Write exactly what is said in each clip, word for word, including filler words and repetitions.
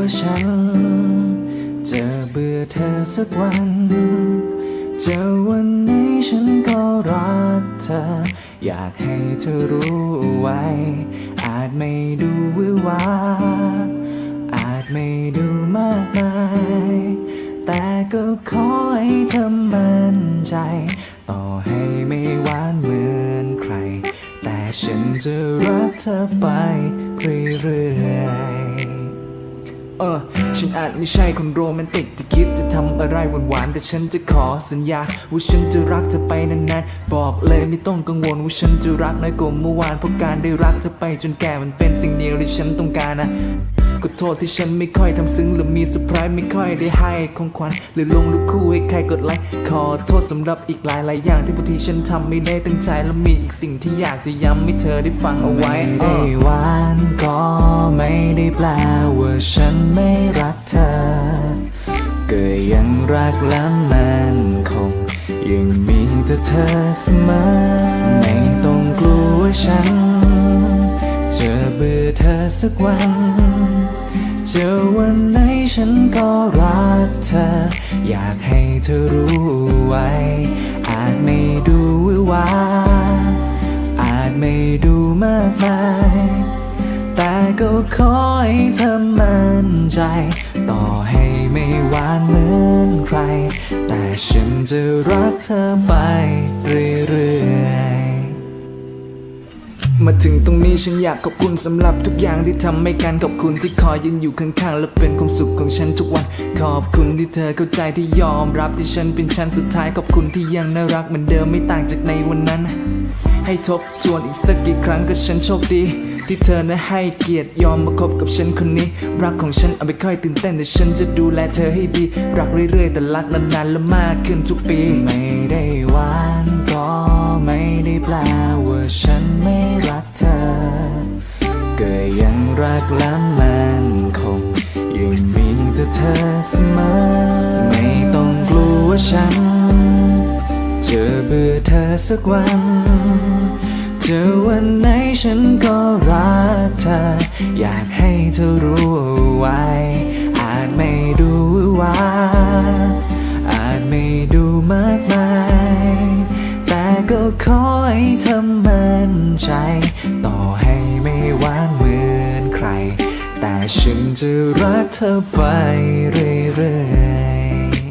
ฉันจะเบื่อเธอสักวันเจอวันนี้ฉันก็รักเธออยากให้เธอรู้ไว้อาจไม่ดูวิวาอาจไม่ดูมากมายแต่ก็ขอให้เธอมั่นใจต่อให้ไม่หวานเหมือนใครแต่ฉันจะรักเธอไปเรื่อยๆเออฉันอาจไม่ใช่คนโรแมนติกที่คิดจะทำอะไรหวานๆแต่ฉันจะขอสัญญาว่าฉันจะรักเธอไปนานๆบอกเลยไม่ต้องกังวลว่าฉันจะรักน้อยกว่าเมื่อวานเพราะการได้รักเธอไปจนแก่มันเป็นสิ่งเดียวที่ฉันต้องการนะก็โทษที่ฉันไม่ค่อยทำซึ้งหรือมีเซอร์ไพรส์ไม่ค่อยได้ให้ของขวัญหรือลงรูปคู่ให้ใครกดไลค์ขอโทษสำหรับอีกหลายหลายอย่างที่บางทีฉันทำไม่ได้ตั้งใจและมีอีกสิ่งที่อยากจะย้ำให้เธอได้ฟังเอาไว้ไม่ได้หวานก็ไม่ได้แปลว่าฉันไม่รักเธอก็ยังรักและมันคงยังมีแต่เธอเสมอไม่ต้องกลัวว่าฉันจะเบื่อเธอสักวันเจอวันไหนฉันก็รักเธออยากให้เธอรู้ไว้อาจไม่ดูวิวาอาจไม่ดูมากมายแต่ก็ขอให้เธอมั่นใจต่อให้ไม่หวานเหมือนใครแต่ฉันจะรักเธอไปเรื่อยๆมาถึงตรงนี้ฉันอยากขอบคุณสำหรับทุกอย่างที่ทำให้กันขอบคุณที่คอยยืนอยู่ข้างๆและเป็นความสุขของฉันทุกวันขอบคุณที่เธอเข้าใจที่ยอมรับที่ฉันเป็นฉันสุดท้ายขอบคุณที่ยังน่ารักเหมือนเดิมไม่ต่างจากในวันนั้นให้ทบทวนอีกสักกี่ครั้งก็ฉันโชคดีที่เธอนั้นให้เกียรติยอมมาคบกับฉันคนนี้รักของฉันอาจไม่ค่อยตื่นเต้นแต่ฉันจะดูแลเธอให้ดีรักเรื่อยๆแต่รักนานๆและมากขึ้นทุกปีไม่ได้หวานก็ไม่ได้แปลว่าฉันไม่รักเธอก็ยังรักและมันคงยังมีแต่เธอเสมอไม่ต้องกลัวว่าฉันจะเบื่อเธอสักวันเจอวันไหนฉันก็รักเธออยากให้เธอรู้ไว้อาจไม่ดูหวานอาจไม่ดูมากมายแต่ก็ขอให้เธอมั่นใจต่อให้ไม่หวานเหมือนใครแต่ฉันจะรักเธอไปเรื่อย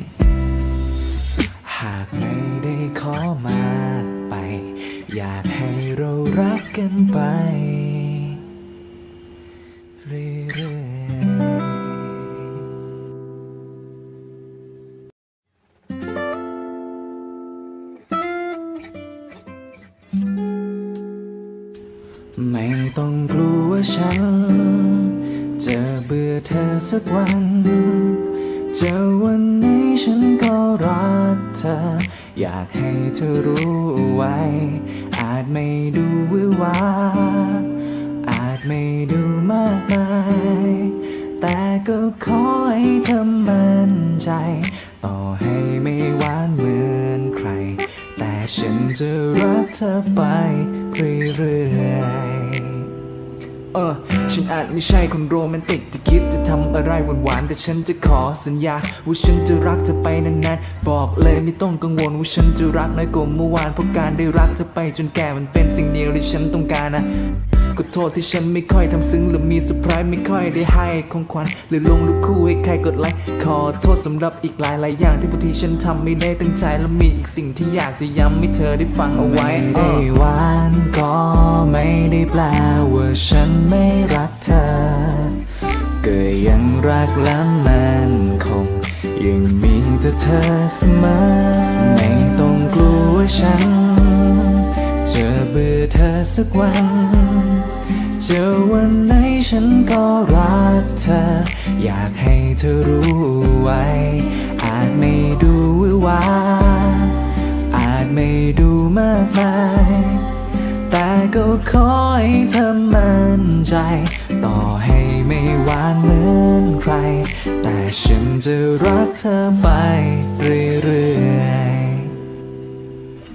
ๆหากไม่ได้ขอมากไปอยากให้เรารักกันไปเรื่อยๆไม่ต้องกลัวว่าฉันจะเบื่อเธอสักวันเจอวันนี้ฉันก็รักเธออยากให้เธอรู้ไว้อาจไม่ดูวิวาอาจไม่ดูมากมายแต่ก็ขอให้เธอมั่นใจต่อให้ไม่หวานเหมือนใครแต่ฉันจะรักเธอไปเรื่อยๆเออฉันอาจไม่ใช่คนโรแมนติกที่คิดจะทำอะไรหวานๆแต่ฉันจะขอสัญญาว่าฉันจะรักเธอไปนานๆบอกเลยไม่ต้องกังวลว่าฉันจะรักน้อยกว่าเมื่อวานเพราะการได้รักเธอไปจนแก่มันเป็นสิ่งเดียวที่ฉันต้องการนะก็โทษที่ฉันไม่ค่อยทำซึ้งหรือมีเซอร์ไพรส์ไม่ค่อยได้ให้ของขวัญหรือลงรูปคู่ให้ใครกดไลค์ขอโทษสำหรับอีกหลายหลายอย่างที่บางทีฉันทำไม่ได้ตั้งใจและมีอีกสิ่งที่อยากจะย้ำให้เธอได้ฟังเอาไว้ไม่ได้หวานก็ไม่ได้แปลว่าฉันไม่รักเธอก็ยังรักและมันคงยังมีแต่เธอเสมอไม่ต้องกลัวว่าฉันจะเบื่อเธอสักวันเจอวันไหนฉันก็รักเธออยากให้เธอรู้ไว้อาจไม่ดูวิวาอาจไม่ดูมากมายแต่ก็ขอให้เธอมั่นใจต่อให้ไม่หวานเหมือนใครแต่ฉันจะรักเธอไปเรื่อยๆ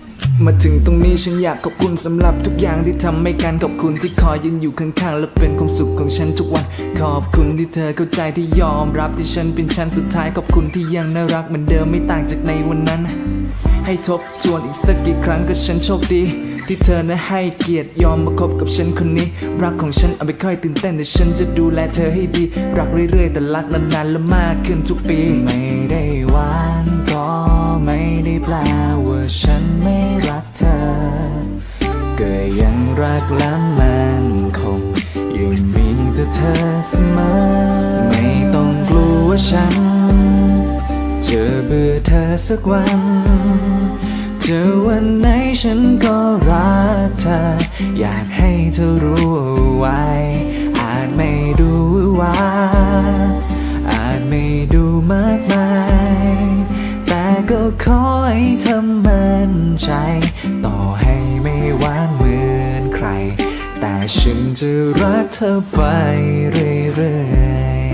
มาถึงตรงนี้ฉันอยากขอบคุณสำหรับทุกอย่างที่ทำให้กันขอบคุณที่คอยยืนอยู่ข้างๆและเป็นความสุขของฉันทุกวันขอบคุณที่เธอเข้าใจที่ยอมรับที่ฉันเป็นฉันสุดท้ายขอบคุณที่ยังน่ารักเหมือนเดิมไม่ต่างจากในวันนั้นให้ทบทวนอีกสักกี่ครั้งก็ฉันโชคดีที่เธอนั้นให้เกียรติยอมมาคบกับฉันคนนี้รักของฉันเอาไม่ค่อยตื่นเต้นแต่ฉันจะดูแลเธอให้ดีรักเรื่อยๆแต่รักนานๆและมากขึ้นทุกปีไม่ได้หวานก็ไม่ได้แปลว่าฉันไม่รักเธอก็ยังรักและมันคงยังมีแต่เธอเสมอไม่ต้องกลัวว่าฉันจะเบื่อเธอสักวันเจอวันไหนฉันก็รักเธออยากให้เธอรู้ไว้อาจไม่ดูหวานอาจไม่ดูมากมายแต่ก็ขอให้เธอมั่นใจต่อให้ไม่หวานเหมือนใครแต่ฉันจะรักเธอไปเรื่อย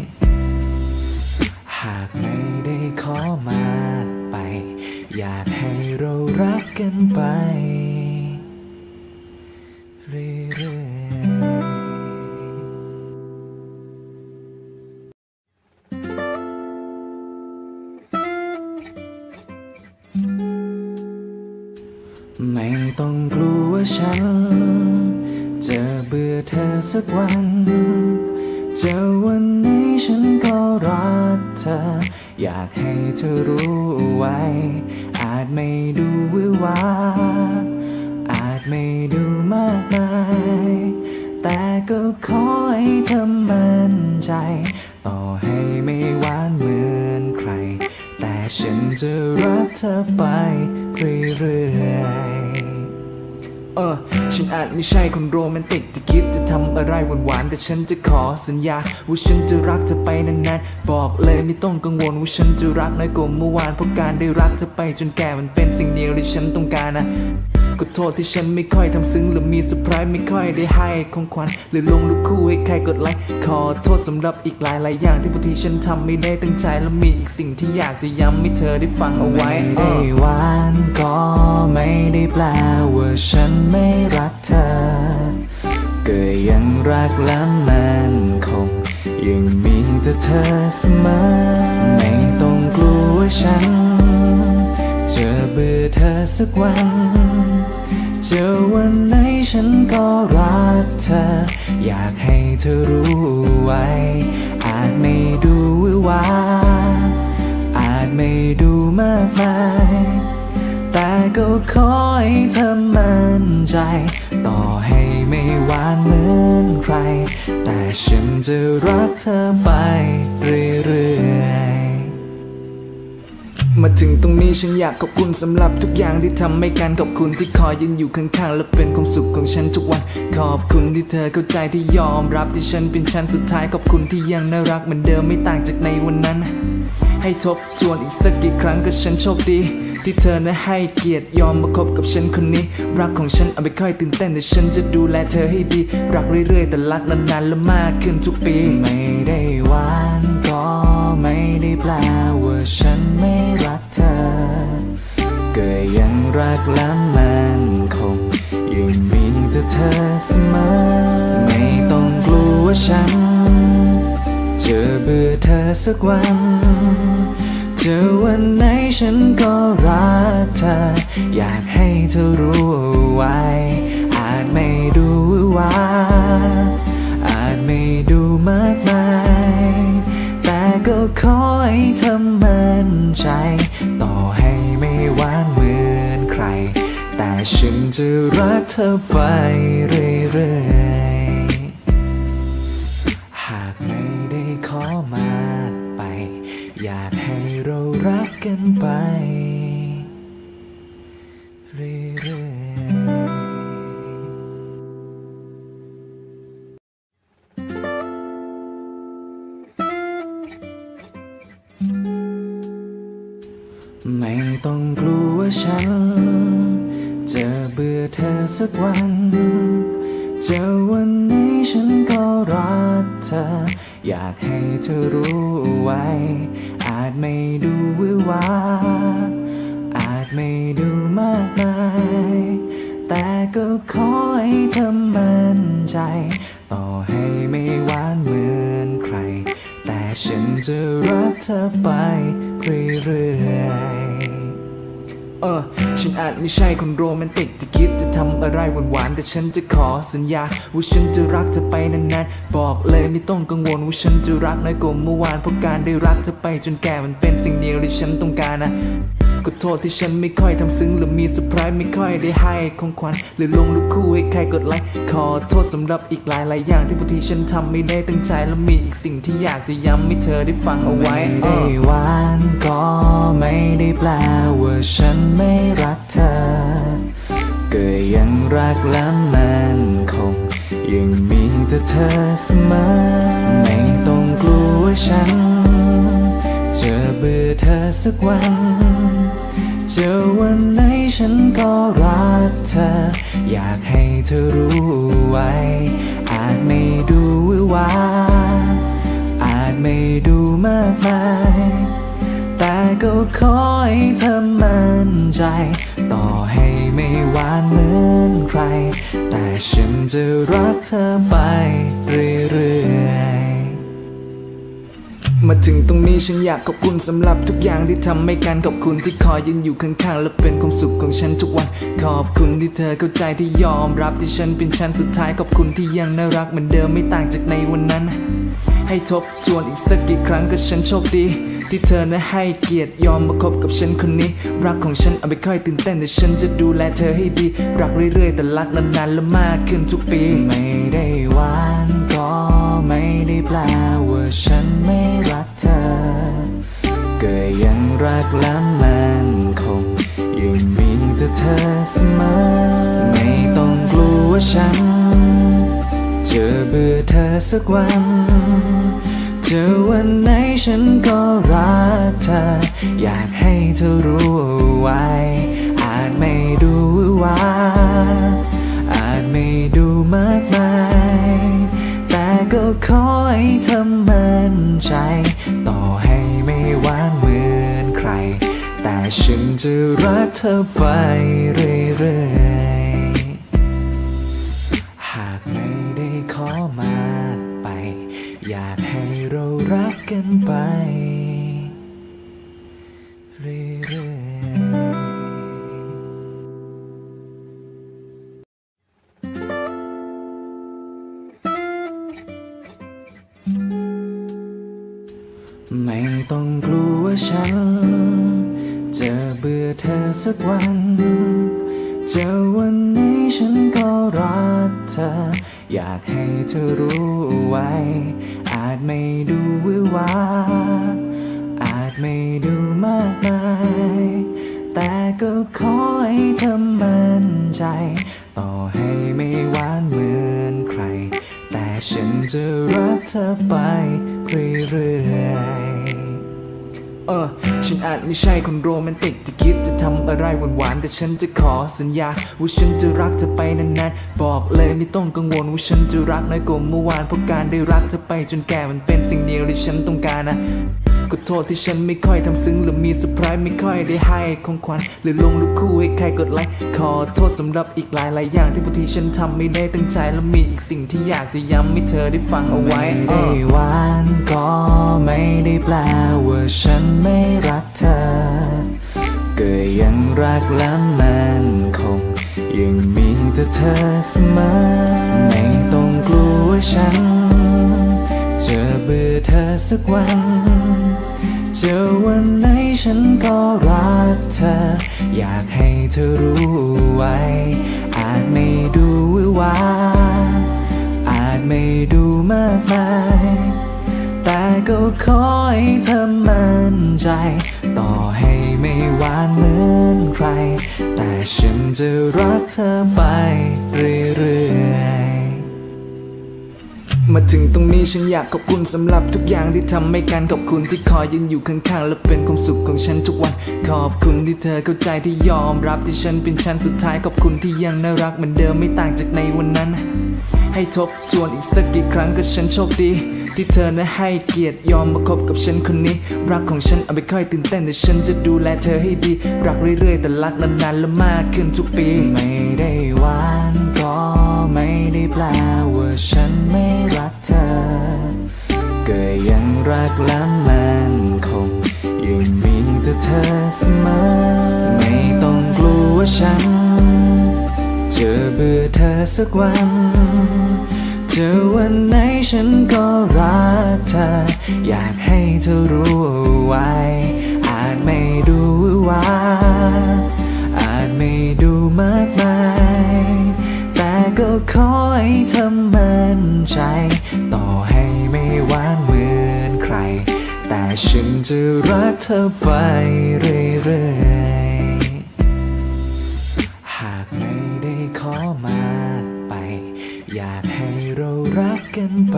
ๆหากไม่ได้ขอมากไปอยากให้เรารักกันไปเรื่อยๆไม่ต้องกลัวว่าฉันจะเบื่อเธอสักวันเจอวันนี้ฉันก็รักเธออยากให้เธอรู้ไว้อาจไม่ดูหวือหวาอาจไม่ดูมากมายแต่ก็ขอให้เธอมั่นใจต่อให้ไม่หวานเหมือนใครแต่ฉันจะรักเธอไปเรื่อยๆเออฉันอาจไม่ใช่คนโรแมนติกที่คิดจะทำอะไรหวานๆแต่ฉันจะขอสัญญาว่าฉันจะรักเธอไปนานๆบอกเลยไม่ต้องกังวลว่าฉันจะรักน้อยกว่าเมื่อวานเพราะการได้รักเธอไปจนแก่มันเป็นสิ่งเดียวที่ฉันต้องการนะก็โทษที่ฉันไม่ค่อยทำซึ้งหรือมีเซอร์ไพรส์ไม่ค่อยได้ให้ของขวัญหรือลงรูปคู่ให้ใครกดไลค์ขอโทษสำหรับอีกหลายหลายอย่างที่บางทีฉันทำไม่ได้ตั้งใจและมีอีกสิ่งที่อยากจะย้ำให้เธอได้ฟังเอาไว้ไม่ได้หวานก็ไม่ได้แปลว่าฉันไม่รักเธอก็ยังรักและมันคงยังมีแต่เธอเสมอไม่ต้องกลัวว่าฉันจะเบื่อเธอสักวันเจอวันไหนฉันก็รักเธออยากให้เธอรู้ไว้อาจไม่ดูหวือหวาอาจไม่ดูมากมายแต่ก็ขอให้เธอมั่นใจต่อให้ไม่หวานเหมือนใครแต่ฉันจะรักเธอไปเรื่อยๆมาถึงตรงนี้ฉันอยากขอบคุณสำหรับทุกอย่างที่ทำให้กันขอบคุณที่คอยยืนอยู่ข้างๆและเป็นความสุขของฉันทุกวันขอบคุณที่เธอเข้าใจที่ยอมรับที่ฉันเป็นฉันสุดท้ายขอบคุณที่ยังน่ารักเหมือนเดิมไม่ต่างจากในวันนั้นให้ทบทวนอีกสักกี่ครั้งก็ฉันโชคดีที่เธอนั้นให้เกียรติยอมมาคบกับฉันคนนี้รักของฉันเอาไม่ค่อยตื่นเต้นแต่ฉันจะดูแลเธอให้ดีรักเรื่อยๆแต่รักนานๆและมากขึ้นทุกปีไม่ได้หวานก็ไม่ได้แปลว่าฉันไม่รักเธอก็ยังรักและมันคงยังมีแต่เธอเสมอไม่ต้องกลัวว่าฉันจะเบื่อเธอสักวันเจอวันไหนฉันก็รักเธออยากให้เธอรู้ไว้อาจไม่ดูหวือหวาอาจไม่ดูมากมายแต่ก็ขอให้เธอมั่นใจต่อให้ไม่หวานเหมือนใครแต่ฉันจะรักเธอไปเรื่อยๆหากไม่ได้ขอมากไปอยากให้เรารักกันไปเรื่อยๆไม่ต้องกลัวว่าฉันจะเบื่อเธอสักวันเจอวันนี้ฉันก็รักเธออยากให้เธอรู้ไว้อาจไม่ดูหวือหวาอาจไม่ดูมากมายก็ขอให้เธอมั่นใจต่อให้ไม่หวานเหมือนใครแต่ฉันจะรักเธอไปเรื่อยๆเออฉันอาจไม่ใช่คนโรแมนติกที่คิดจะทำอะไรหวานๆแต่ฉันจะขอสัญญาว่าฉันจะรักเธอไปนานๆบอกเลยไม่ต้องกังวลว่าฉันจะรักน้อยกว่าเมื่อวานเพราะการได้รักเธอไปจนแก่มันเป็นสิ่งเดียวที่ฉันต้องการนะก็โทษที่ฉันไม่ค่อยทำซึ้งหรือมีเซอร์ไพรส์ไม่ค่อยได้ให้ของขวัญหรือลงรูปคู่ให้ใครกดไลค์ขอโทษสำหรับอีกหลายหลายอย่างที่บางทีฉันทำไม่ได้ตั้งใจและมีอีกสิ่งที่อยากจะย้ำให้เธอได้ฟังเอาไว้ไม่ได้หวานก็ไม่ได้แปลว่าฉันไม่รักเธอก็ยังรักและมันคงยังมีแต่เธอเสมอไม่ต้องกลัวว่าฉันจะเบื่อเธอสักวันเจอวันไหนฉันก็รักเธออยากให้เธอรู้ไว้อาจไม่ดูวิวาอาจไม่ดูมากมายแต่ก็ขอให้เธอมั่นใจต่อให้ไม่หวานเหมือนใครแต่ฉันจะรักเธอไปเรื่อยๆมาถึงตรงนี้ฉันอยากขอบคุณสำหรับทุกอย่างที่ทำให้กันขอบคุณที่คอยยืนอยู่ข้างๆและเป็นความสุขของฉันทุกวันขอบคุณที่เธอเข้าใจที่ยอมรับที่ฉันเป็นฉันสุดท้ายขอบคุณที่ยังน่ารักเหมือนเดิมไม่ต่างจากในวันนั้นให้ทบทวนอีกสักกี่ครั้งก็ฉันโชคดีที่เธอนะให้เกียรติยอมมาคบกับฉันคนนี้รักของฉันเอาไม่ค่อยตื่นเต้นแต่ฉันจะดูแลเธอให้ดีรักเรื่อยๆแต่รักนานๆและมากขึ้นทุกปีไม่ได้หวานก็ไม่ได้แปลว่าฉันไม่รักเธอก็ยังรักและมันคงยังมีแต่เธอเสมอไม่ต้องกลัวว่าฉันจะเบื่อเธอสักวันเจอวันไหนฉันก็รักเธออยากให้เธอรู้ไว้อาจไม่ดูว่าอาจไม่ดูมากมายแต่ก็ขอให้เธอมั่นใจต่อให้ไม่หวานเหมือนใครแต่ฉันจะรักเธอไปเรื่อยๆหากไม่ได้ขอมากไปอยากให้เรารักกันไปเรื่อยๆไม่ต้องกลัวว่าฉันจะเบื่อเธอสักวันเจอวันนี้ฉันก็รักเธออยากให้เธอรู้ไว้อาจไม่ดูวิวาอาจไม่ดูมากมายแต่ก็ขอให้เธอมั่นใจต่อให้ไม่หวานเหมือนใครแต่ฉันจะรักเธอไปเรื่อยๆเออฉันอาจไม่ใช่คนโรแมนติกที่คิดจะทำอะไรหวานๆแต่ฉันจะขอสัญญาว่าฉันจะรักเธอไปนานๆบอกเลยไม่ต้องกังวลว่าฉันจะรักน้อยกว่าเมื่อวานเพราะการได้รักเธอไปจนแก่มันเป็นสิ่งเดียวที่ฉันต้องการนะก็โทษที่ฉันไม่ค่อยทำซึ้งหรือมีเซอร์ไพรส์ไม่ค่อยได้ให้ของขวัญหรือลงรูปคู่ให้ใครกดไลค์ขอโทษสำหรับอีกหลายหลายอย่างที่บางทีฉันทำไม่ได้ตั้งใจและมีอีกสิ่งที่อยากจะย้ำให้เธอได้ฟังเอาไว้ไม่ได้หวานก็ไม่ได้แปลว่าฉันไม่รักเธอก็ยังรักและมันคงยังมีแต่เธอเสมอไม่ต้องกลัวว่าฉันจะเบื่อเธอสักวันเจอวันไหนฉันก็รักเธออยากให้เธอรู้ไว้อาจไม่ดูวิวาอาจไม่ดูมากมายแต่ก็ขอให้เธอมั่นใจต่อให้ไม่หวานเหมือนใครแต่ฉันจะรักเธอไปเรื่อยๆมาถึงตรงนี้ฉันอยากขอบคุณสำหรับทุกอย่างที่ทำให้กันขอบคุณที่คอยยืนอยู่ข้างๆและเป็นความสุขของฉันทุกวันขอบคุณที่เธอเข้าใจที่ยอมรับที่ฉันเป็นฉันสุดท้ายขอบคุณที่ยังน่ารักเหมือนเดิมไม่ต่างจากในวันนั้นให้ทบทวนอีกสักกี่ครั้งก็ฉันโชคดีที่เธอนะให้เกียรติยอมมาคบกับฉันคนนี้รักของฉันเอาไม่ค่อยตื่นเต้นแต่ฉันจะดูแลเธอให้ดีรักเรื่อยๆแต่รักนานๆและมากขึ้นทุกปีไม่ได้หวานก็ยังรักและมันคงยังมีแต่เธอเสมอไม่ต้องกลัวว่าฉันจะเบื่อเธอสักวันเจอวันไหนฉันก็รักเธออยากให้เธอรู้ไว้อาจไม่ดูหวาอาจไม่ดูมากมายแต่ก็ขอให้เธอมั่นใจต่อให้ไม่หวานเหมือนใครแต่ฉันจะรักเธอไปเรื่อยๆหากไม่ได้ขอมากไปอยากให้เรารักกันไป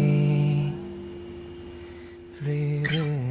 เรื่อย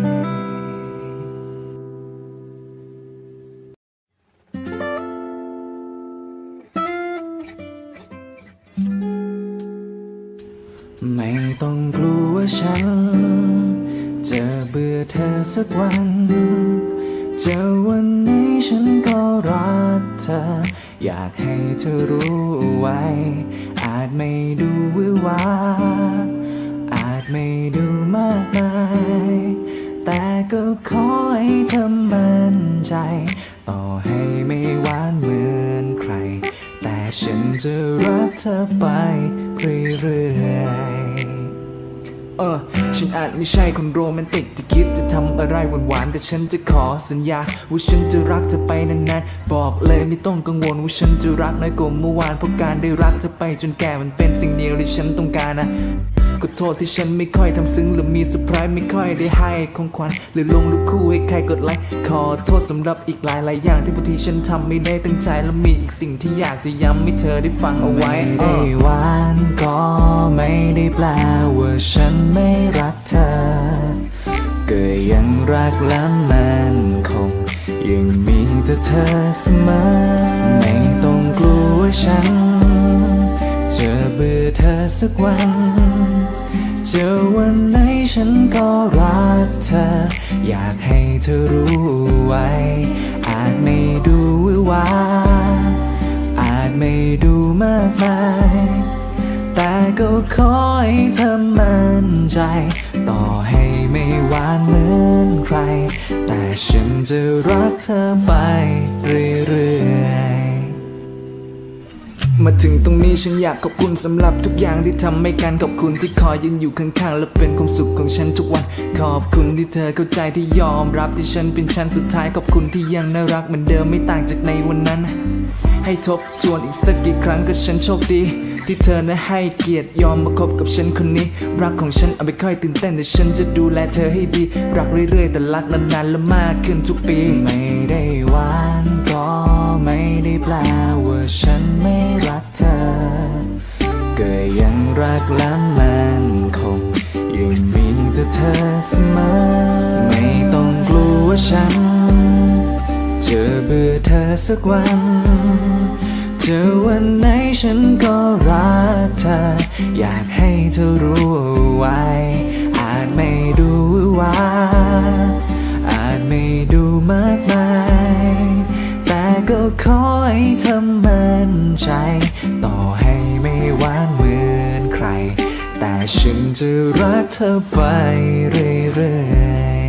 ๆไม่ต้องกลัวว่าฉันจะเบื่อเธอสักวันเจอวันนี้ฉันก็รักเธออยากให้เธอรู้ไว้อาจไม่ดูหวือหวาอาจไม่ดูมากมายแต่ก็ขอให้เธอมั่นใจต่อให้ไม่หวานเหมือนใครแต่ฉันจะรักเธอไปเรื่อยๆเออฉันอาจไม่ใช่คนโรแมนติกที่คิดจะทำอะไรหวานๆแต่ฉันจะขอสัญญาว่าฉันจะรักเธอไปนานๆบอกเลยไม่ต้องกังวลว่าฉันจะรักน้อยกว่าเมื่อวานเพราะการได้รักเธอไปจนแก่มันเป็นสิ่งเดียวที่ฉันต้องการนะก็โทษที่ฉันไม่ค่อยทำซึ้งหรือมีเซอร์ไพรส์ไม่ค่อยได้ให้ของขวัญหรือลงรูปคู่ให้ใครกดไลค์ขอโทษสำหรับอีกหลายหลายอย่างที่บางทีฉันทำไม่ได้ตั้งใจและมีอีกสิ่งที่อยากจะย้ำให้เธอได้ฟังเอาไว้ไม่ได้หวานก็ไม่ได้แปลว่าฉันไม่รักเธอก็ยังรักและมันคงยังมีแต่เธอเสมอไม่ต้องกลัวว่าฉันจะเบื่อเธอสักวันเจอวันไหนฉันก็รักเธออยากให้เธอรู้ไว้อาจไม่ดูหวือหวาอาจไม่ดูมากมายแต่ก็ขอให้เธอมั่นใจต่อให้ไม่หวานเหมือนใครแต่ฉันจะรักเธอไปเรื่อยๆมาถึงตรงนี้ฉันอยากขอบคุณสำหรับทุกอย่างที่ทำให้กันขอบคุณที่คอยยืนอยู่ข้างๆและเป็นความสุขของฉันทุกวันขอบคุณที่เธอเข้าใจที่ยอมรับที่ฉันเป็นฉันสุดท้ายขอบคุณที่ยังน่ารักเหมือนเดิมไม่ต่างจากในวันนั้นให้ทบทวนอีกสักกี่ครั้งก็ฉันโชคดีที่เธอนั้นให้เกียรติยอมมาคบกับฉันคนนี้รักของฉันเอาไม่ค่อยตื่นเต้นแต่ฉันจะดูแลเธอให้ดีรักเรื่อยๆแต่รักนานๆและมากขึ้นทุกปีไม่ได้หวานก็ไม่ได้แปลว่าฉันไม่รักเธอก็ยังรักและมันคงยังมีแต่เธอเสมอไม่ต้องกลัวว่าฉันจะเบื่อเธอสักวันเจอวันไหนฉันก็รักเธออยากให้เธอรู้ไว้อาจไม่ดูหวือหวาอาจไม่ดูมากมายแต่ก็ขอให้เธอมั่นใจต่อให้ไม่หวานเหมือนใครแต่ฉันจะรักเธอไปเรื่อย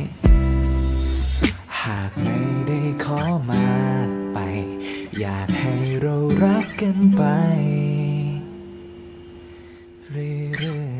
ๆหากไม่ได้ขอมากไปอยากให้เรารักกันไปเรื่อย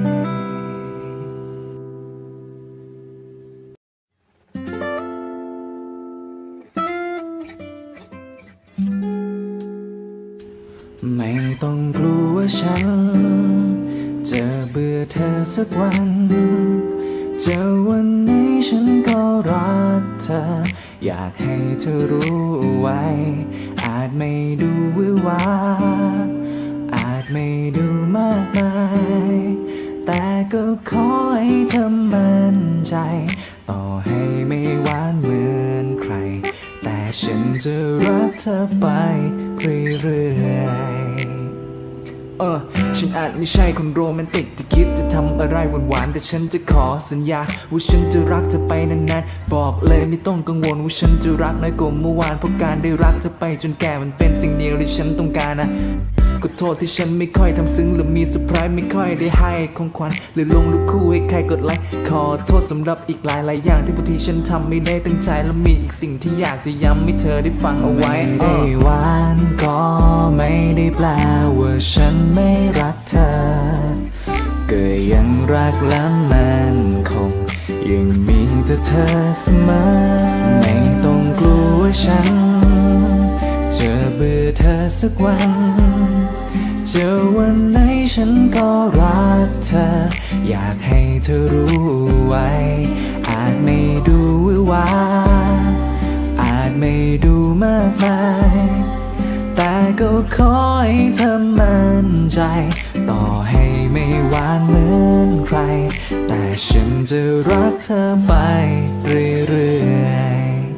ๆไม่ต้องกลัวว่าฉันจะเบื่อเธอสักวันเจอวันนี้ฉันก็รักเธออยากให้เธอรู้ไว้อาจไม่ดูหวือหวาอาจไม่ดูมากมายแต่ก็ขอให้เธอมั่นใจต่อให้ไม่หวานเหมือนใครแต่ฉันจะรักเธอไปเรื่อยๆเออฉันอาจไม่ใช่คนโรแมนติกที่คิดจะทำอะไรหวานๆแต่ฉันจะขอสัญญาว่าฉันจะรักเธอไปนานๆบอกเลยไม่ต้องกังวลว่าฉันจะรักน้อยกว่าเมื่อวานเพราะการได้รักเธอไปจนแก่มันเป็นสิ่งเดียวที่ฉันต้องการนะก็โทษที่ฉันไม่ค่อยทำซึ้งหรือมีเซอร์ไพรส์ไม่ค่อยได้ให้ของขวัญหรือลงรูปคู่ให้ใครกดไลค์ขอโทษสำหรับอีกหลายหลายอย่างที่บางทีฉันทำไม่ได้ตั้งใจและมีอีกสิ่งที่อยากจะย้ำให้เธอได้ฟังเอาไว้ไม่ได้หวานก็ไม่ได้แปลว่าฉันไม่รักเธอก็ยังรักและมันคงยังมีแต่เธอเสมอไม่ต้องกลัวว่าฉันจะเบื่อเธอสักวันเจอวันไหนฉันก็รักเธออยากให้เธอรู้ไว้อาจไม่ดูหวือหวาอาจไม่ดูมากมายแต่ก็ขอให้เธอมั่นใจต่อให้ไม่หวานเหมือนใครแต่ฉันจะรักเธอไปเรื่อย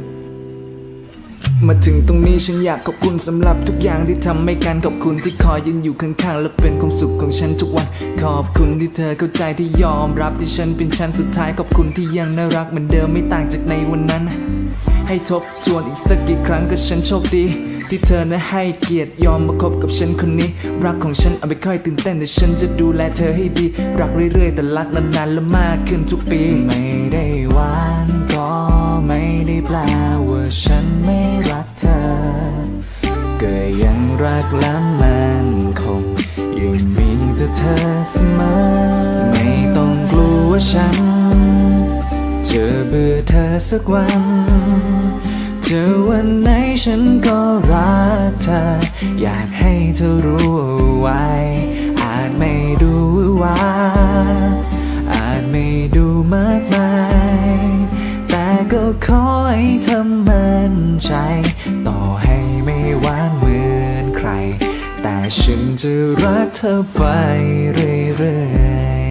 ๆมาถึงตรงนี้ฉันอยากขอบคุณสำหรับทุกอย่างที่ทำให้กันขอบคุณที่คอยยืนอยู่ข้างๆและเป็นความสุขของฉันทุกวันขอบคุณที่เธอเข้าใจที่ยอมรับที่ฉันเป็นฉันสุดท้ายขอบคุณที่ยังน่ารักเหมือนเดิมไม่ต่างจากในวันนั้นให้ทบทวนอีกสักกี่ครั้งก็ฉันโชคดีที่เธอนั้นให้เกียรติยอมมาคบกับฉันคนนี้รักของฉันเอาไม่ค่อยตื่นเต้นแต่ฉันจะดูแลเธอให้ดีรักเรื่อยๆแต่รักนานๆและมากขึ้นทุกปีไม่ได้หวานก็ไม่ได้แปลว่าฉันไม่รักเธอก็ยังรักและมันคงยังมีแต่เธอเสมอไม่ต้องกลัวว่าฉันจะเบื่อเธอสักวันเจอวันไหนฉันก็รักเธออยากให้เธอรู้ไว้อาจไม่ดูหวือหวาอาจไม่ดูมากมายแต่ก็ขอให้เธอมั่นใจต่อให้ไม่หวานเหมือนใครแต่ฉันจะรักเธอไปเรื่อย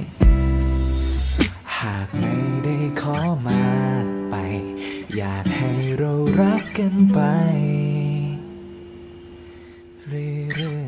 ๆหากไม่ได้ขอมากไปอยากให้เรารักกันไปเรื่อย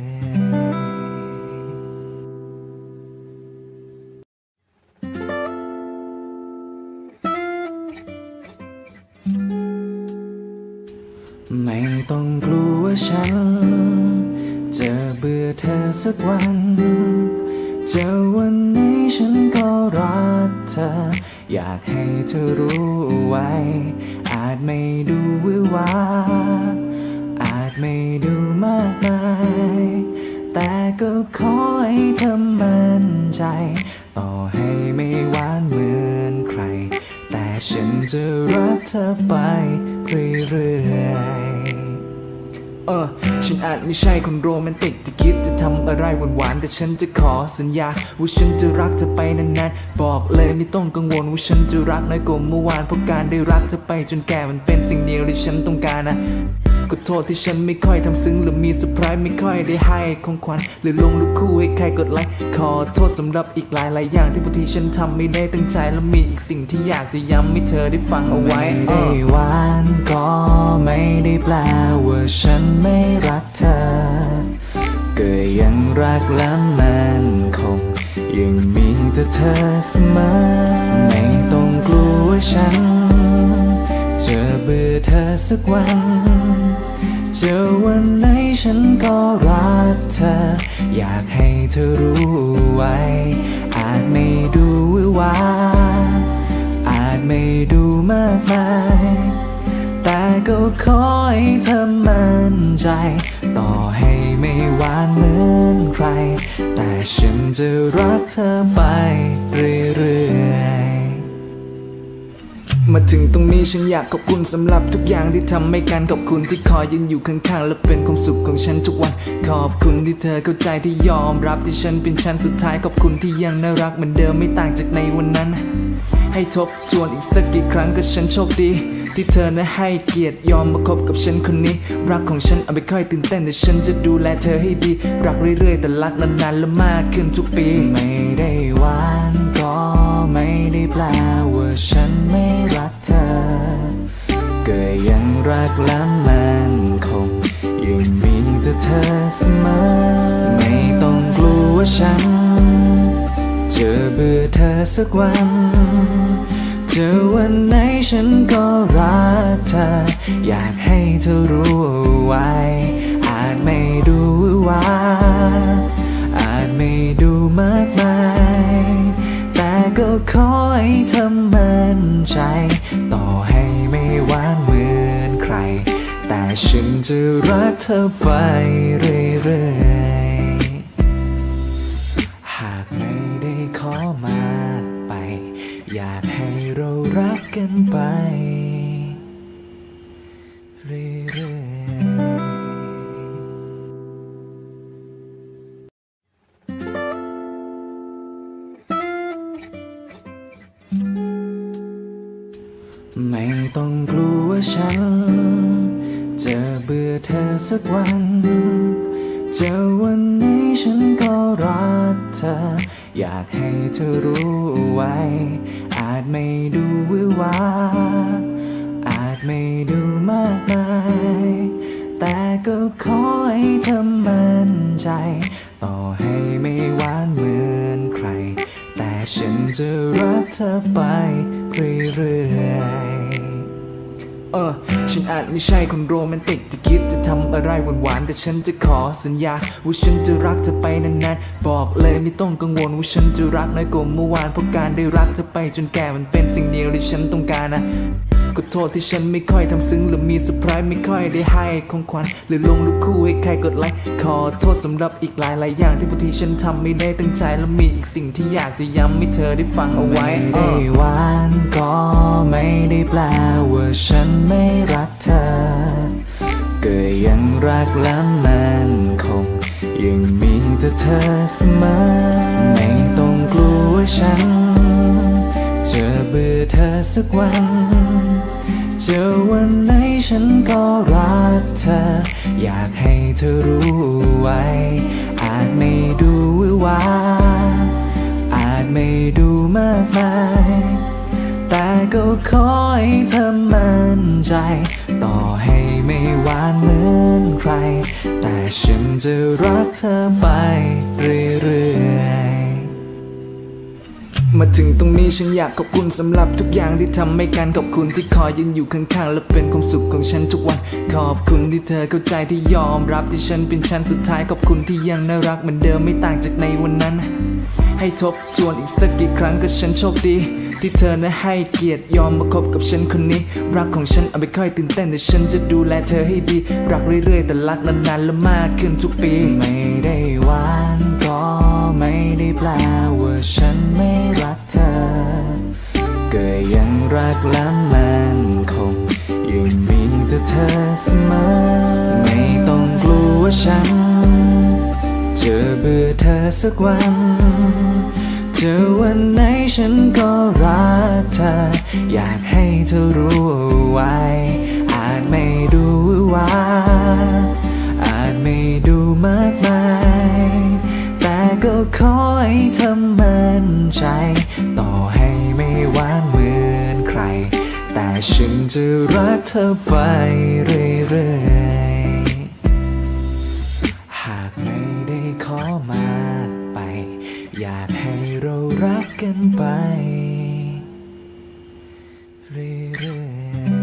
ๆไม่ต้องกลัวว่าฉันจะเบื่อเธอสักวันเจอวันนี้ฉันก็รักเธออยากให้เธอรู้ไว้อาจไม่ดูหวือหวาอาจไม่ดูมากมายแต่ก็ขอให้เธอมั่นใจต่อให้ไม่หวานเหมือนใครแต่ฉันจะรักเธอไปเรื่อยๆเออฉันอาจไม่ใช่คนโรแมนติกที่คิดจะทำอะไรหวานๆแต่ฉันจะขอสัญญาว่าฉันจะรักเธอไปนานๆบอกเลยไม่ต้องกังวลว่าฉันจะรักน้อยกว่าเมื่อวานเพราะการได้รักเธอไปจนแก่มันเป็นสิ่งเดียวที่ฉันต้องการนะก็โทษที่ฉันไม่ค่อยทำซึ้งหรือมีเซอร์ไพรส์ไม่ค่อยได้ให้ของขวัญหรือลงรูปคู่ให้ใครกดไลค์ขอโทษสำหรับอีกหลายหลายอย่างที่บางทีฉันทำไม่ได้ตั้งใจและมีอีกสิ่งที่อยากจะย้ำให้เธอได้ฟังเอาไว้ไม่ได้หวานก็ไม่ได้แปลว่าฉันไม่รักเธอก็ยังรักและมันคงยังมีแต่เธอเสมอไม่ต้องกลัวว่าฉันจะเบื่อเธอสักวันเจอวันไหนฉันก็รักเธออยากให้เธอรู้ไว้อาจไม่ดูหวือหวาอาจไม่ดูมากมายแต่ก็ขอให้เธอมั่นใจต่อให้ไม่หวานเหมือนใครแต่ฉันจะรักเธอไปเรื่อยๆมาถึงตรงนี้ฉันอยากขอบคุณสำหรับทุกอย่างที่ทำให้กันขอบคุณที่คอยยืนอยู่ข้างๆและเป็นความสุขของฉันทุกวันขอบคุณที่เธอเข้าใจที่ยอมรับที่ฉันเป็นฉันสุดท้ายขอบคุณที่ยังน่ารักเหมือนเดิมไม่ต่างจากในวันนั้นให้ทบทวนอีกสักกี่ครั้งก็ฉันโชคดีที่เธอนั้นให้เกียรติยอมมาคบกับฉันคนนี้รักของฉันเอาไม่ค่อยตื่นเต้นแต่ฉันจะดูแลเธอให้ดีรักเรื่อยๆแต่รักนานๆและมากขึ้นทุกปีไม่ได้หวานก็ไม่ได้แปลว่าฉันไม่รักเธอก็ยังรักและมันคงยังมีแต่เธอเสมอไม่ต้องกลัวว่าฉันจะเบื่อเธอสักวันเจอวันไหนฉันก็รักเธออยากให้เธอรู้ไว้อาจไม่ดูหวือหวาฉันจะรักเธอไปเรื่อยๆหากไม่ได้ขอมากไปอยากให้เรารักกันไปเรื่อยๆไม่ต้องกลัวว่าฉันจะเบื่อเธอสักวันเจอวันนี้ฉันก็รักเธออยากให้เธอรู้ไว้อาจไม่ดูหวือหวาอาจไม่ดูมากมายแต่ก็ขอให้เธอมั่นใจต่อให้ไม่หวานเหมือนใครแต่ฉันจะรักเธอไปเรื่อยๆเออฉันอาจไม่ใช่คนโรแมนติกที่คิดจะทำอะไรหวานๆแต่ฉันจะขอสัญญาว่าฉันจะรักเธอไปนานๆบอกเลยไม่ต้องกังวลว่าฉันจะรักน้อยกว่าเมื่อวานเพราะการได้รักเธอไปจนแก่มันเป็นสิ่งเดียวที่ฉันต้องการนะก็โทษที่ฉันไม่ค่อยทำซึ้งหรือมีเซอร์ไพรส์ไม่ค่อยได้ให้ของขวัญหรือลงรูปคู่ให้ใครกดไลค์ขอโทษสำหรับอีกหลายหลายอย่างที่บางทีฉันทำไม่ได้ตั้งใจและมีอีกสิ่งที่อยากจะย้ำให้เธอได้ฟังเอาไว้ไม่ได้หวานก็ไม่ได้แปลว่าฉันไม่รักเธอก็ยังรักและมันคงยังมีแต่เธอเสมอไม่ต้องกลัวว่าฉันจะเบื่อเธอสักวันเจอวันไหนฉันก็รักเธออยากให้เธอรู้ไว้อาจไม่ดูหวือหวาอาจไม่ดูมากมายแต่ก็ขอให้เธอมั่นใจต่อให้ไม่หวานเหมือนใครแต่ฉันจะรักเธอไปเรื่อยๆมาถึงตรงนี้ฉันอยากขอบคุณสำหรับทุกอย่างที่ทำให้กันขอบคุณที่คอยยืนอยู่ข้างๆและเป็นความสุขของฉันทุกวันขอบคุณที่เธอเข้าใจที่ยอมรับที่ฉันเป็นฉันสุดท้ายขอบคุณที่ยังน่ารักเหมือนเดิมไม่ต่างจากในวันนั้นให้ทบทวนอีกสักกี่ครั้งก็ฉันโชคดีที่เธอนั้นให้เกียรติยอมมาคบกับฉันคนนี้รักของฉันเอาไม่ค่อยตื่นเต้นแต่ฉันจะดูแลเธอให้ดีรักเรื่อยๆแต่รักนานๆและมากขึ้นทุกปีไม่ได้หวานก็ไม่ได้แปลว่าฉันไม่รักเธอก็ยังรักและมันคงยังมีแต่เธอเสมอไม่ต้องกลัวว่าฉันจะเบื่อเธอสักวันเจอวันไหนฉันก็รักเธออยากให้เธอรู้ไว้อาจไม่ดูหวือหวาอาจไม่ดูมากมายแต่ก็ขอให้เธอมั่นใจต่อให้ไม่หวานเหมือนใครแต่ฉันจะรักเธอไปเรื่อยๆหากไม่ได้ขอมากไปอยากให้เรารักกันไปเรื่อย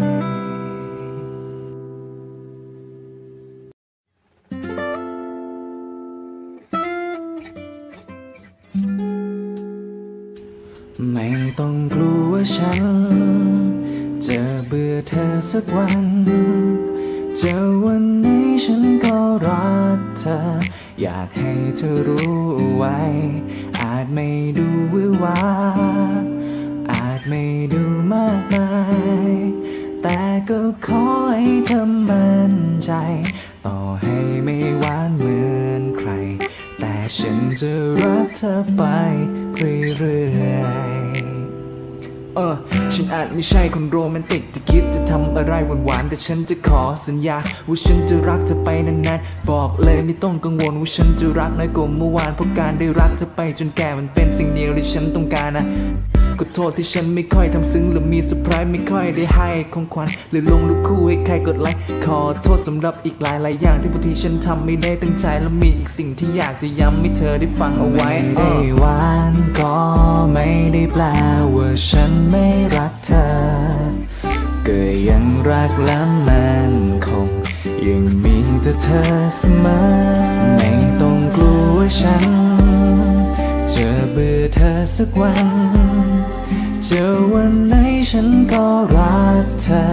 ๆไม่ต้องกลัวว่าฉันจะเบื่อเธอสักวันเจอวันนี้ฉันก็รักเธออยากให้เธอรู้ไว้อาจไม่ดูหวือหวาอาจไม่ดูมากมายแต่ก็ขอให้เธอมั่นใจต่อให้ไม่หวานเหมือนใครแต่ฉันจะรักเธอไปเรื่อยๆเออฉันอาจไม่ใช่คนโรแมนติกที่คิดจะทำอะไรหวานๆแต่ฉันจะขอสัญญาว่าฉันจะรักเธอไปนานๆบอกเลยไม่ต้องกังวลว่าฉันจะรักน้อยกว่าเมื่อวานเพราะการได้รักเธอไปจนแก่มันเป็นสิ่งเดียวที่ฉันต้องการนะก็โทษที่ฉันไม่ค่อยทำซึ้งหรือมีเซอร์ไพรส์ไม่ค่อยได้ให้ของขวัญหรือลงรูปคู่ให้ใครกดไลค์ขอโทษสำหรับอีกหลายหลายอย่างที่บางทีฉันทำไม่ได้ตั้งใจและมีอีกสิ่งที่อยากจะย้ำให้เธอได้ฟังเอาไว้ไม่ได้หวานก็ไม่ได้แปลว่าฉันไม่รักเธอก็ยังรักและมันคงยังมีแต่เธอเสมอไม่ต้องกลัวว่าฉันจะเบื่อเธอสักวันเจอวันไหนฉันก็รักเธอ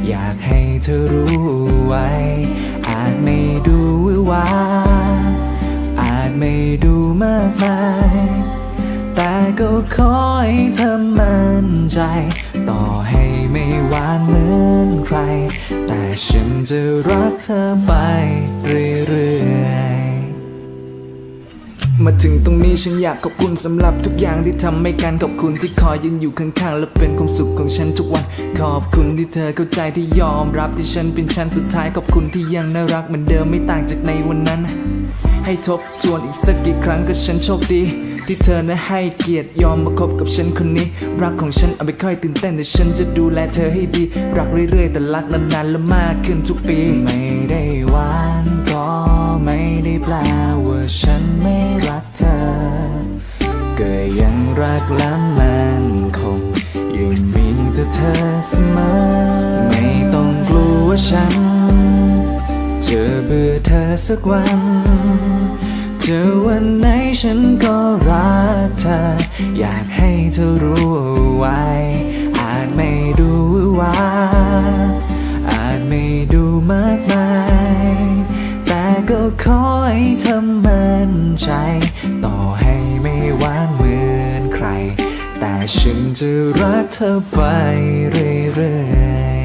อยากให้เธอรู้ไว้อาจไม่ดูหวือหวาอาจไม่ดูมากมายแต่ก็ขอให้เธอมั่นใจต่อให้ไม่หวานเหมือนใครแต่ฉันจะรักเธอไปเรื่อยๆมาถึงตรงนี้ฉันอยากขอบคุณสำหรับทุกอย่างที่ทำให้กันขอบคุณที่คอยยืนอยู่ข้างๆและเป็นความสุขของฉันทุกวันขอบคุณที่เธอเข้าใจที่ยอมรับที่ฉันเป็นฉันสุดท้ายขอบคุณที่ยังน่ารักเหมือนเดิมไม่ต่างจากในวันนั้นให้ทบทวนอีกสักกี่ครั้งก็ฉันโชคดีที่เธอนั้นให้เกียรติยอมมาคบกับฉันคนนี้รักของฉันเอาไปค่อยตื่นเต้นแต่ฉันจะดูแลเธอให้ดีรักเรื่อยๆแต่รักนานๆและมากขึ้นทุกปีไม่ได้หวานก็ไม่ได้แปลว่าฉันไม่รักเธอก็ยังรักและมันคงยังมีแต่เธอเสมอไม่ต้องกลัวว่าฉันจะเบื่อเธอสักวันเจอวันไหนฉันก็รักเธออยากให้เธอรู้ไว้อาจไม่ดูหวือหวาอาจไม่ดูมากมายแต่ก็ขอให้เธอมั่นใจต่อให้ไม่หวานเหมือนใครแต่ฉันจะรักเธอไปเรื่อย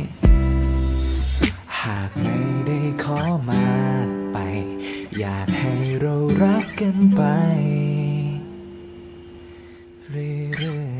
ๆหากไม่ได้ขอมากไปอยากให้เรารักกันไปเรื่อย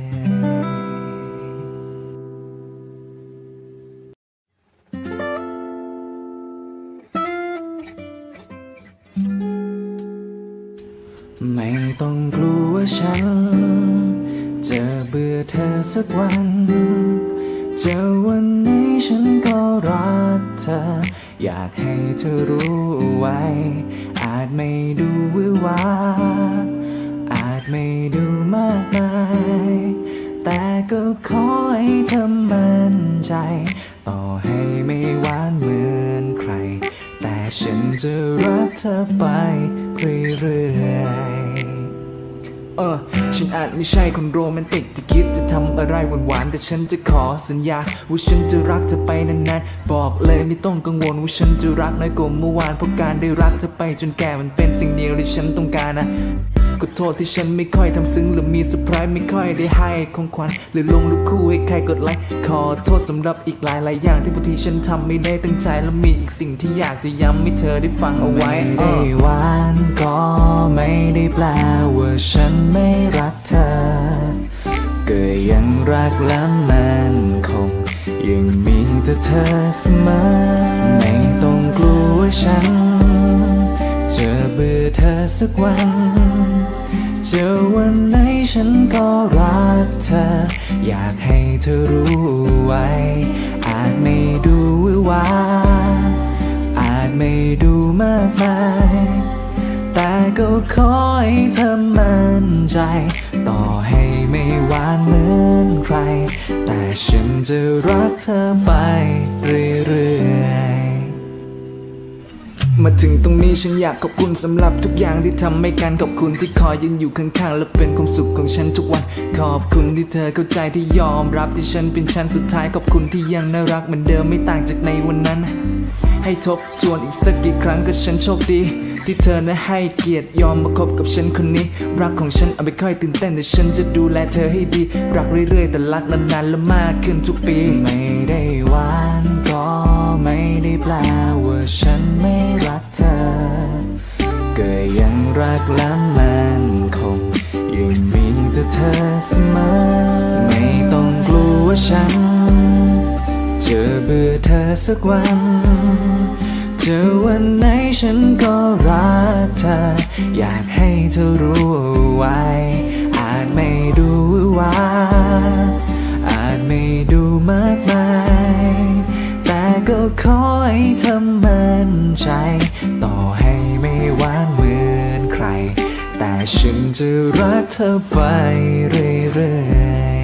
ๆไม่ต้องกลัวว่าฉันจะเบื่อเธอสักวันเจอวันนี้ฉันก็รักเธออยากให้เธอรู้ไว้อาจไม่ดูหวือหวาอาจไม่ดูมากมายแต่ก็ขอให้เธอมั่นใจต่อให้ไม่หวานเหมือนใครแต่ฉันจะรักเธอไปเรื่อยๆเออฉันอาจไม่ใช่คนโรแมนติกที่คิดจะทำอะไรหวานๆแต่ฉันจะขอสัญญาว่าฉันจะรักเธอไปนานๆบอกเลยไม่ต้องกังวลว่าฉันจะรักน้อยกว่าเมื่อวานเพราะการได้รักเธอไปจนแก่มันเป็นสิ่งเดียวที่ฉันต้องการนะขอโทษที่ฉันไม่ค่อยทำซึ้งหรือมีเซอร์ไพรส์ไม่ค่อยได้ให้ของขวัญหรือลงรูปคู่ให้ใครกดไลค์ขอโทษสำหรับอีกหลายหลายอย่างที่บางทีฉันทำไม่ได้ตั้งใจและมีอีกสิ่งที่อยากจะย้ำให้เธอได้ฟังเอาไว้ไม่ได้หวานก็ไม่ได้แปลว่าฉันไม่รักเธอก็ยังรักและมันคงยังมีแต่เธอเสมอไม่ต้องกลัวว่าฉันจะเบื่อเธอสักวันเจอวันไหนฉันก็รักเธออยากให้เธอรู้ไว้อาจไม่ดูหวือหวาอาจไม่ดูมากมายแต่ก็ขอให้เธอมั่นใจต่อให้ไม่หวานเหมือนใครแต่ฉันจะรักเธอไปเรื่อยๆมาถึงตรงนี้ฉันอยากขอบคุณสำหรับทุกอย่างที่ทำให้กันขอบคุณที่คอยยืนอยู่ข้างๆและเป็นความสุขของฉันทุกวันขอบคุณที่เธอเข้าใจที่ยอมรับที่ฉันเป็นฉันสุดท้ายขอบคุณที่ยังน่ารักเหมือนเดิมไม่ต่างจากในวันนั้นให้ทบทวนอีกสักกี่ครั้งก็ฉันโชคดีที่เธอนั้นให้เกียรติยอมมาคบกับฉันคนนี้รักของฉันเอาไปค่อยตื่นเต้นแต่ฉันจะดูแลเธอให้ดีรักเรื่อยๆแต่รักนานๆและมากขึ้นทุกปีไม่ได้หวานก็ไม่ได้แปลว่าฉันไม่รักเธอก็ยังรักและมันคงยังมีแต่เธอเสมอไม่ต้องกลัวว่าฉันจะเบื่อเธอสักวันเจอวันไหนฉันก็รักเธออยากให้เธอรู้ไว้อาจไม่ดูหวือหวาอาจไม่ดูมากมายแต่ก็ขอให้เธอมั่นใจต่อให้ไม่หวานเหมือนใครแต่ฉันจะรักเธอไปเรื่อย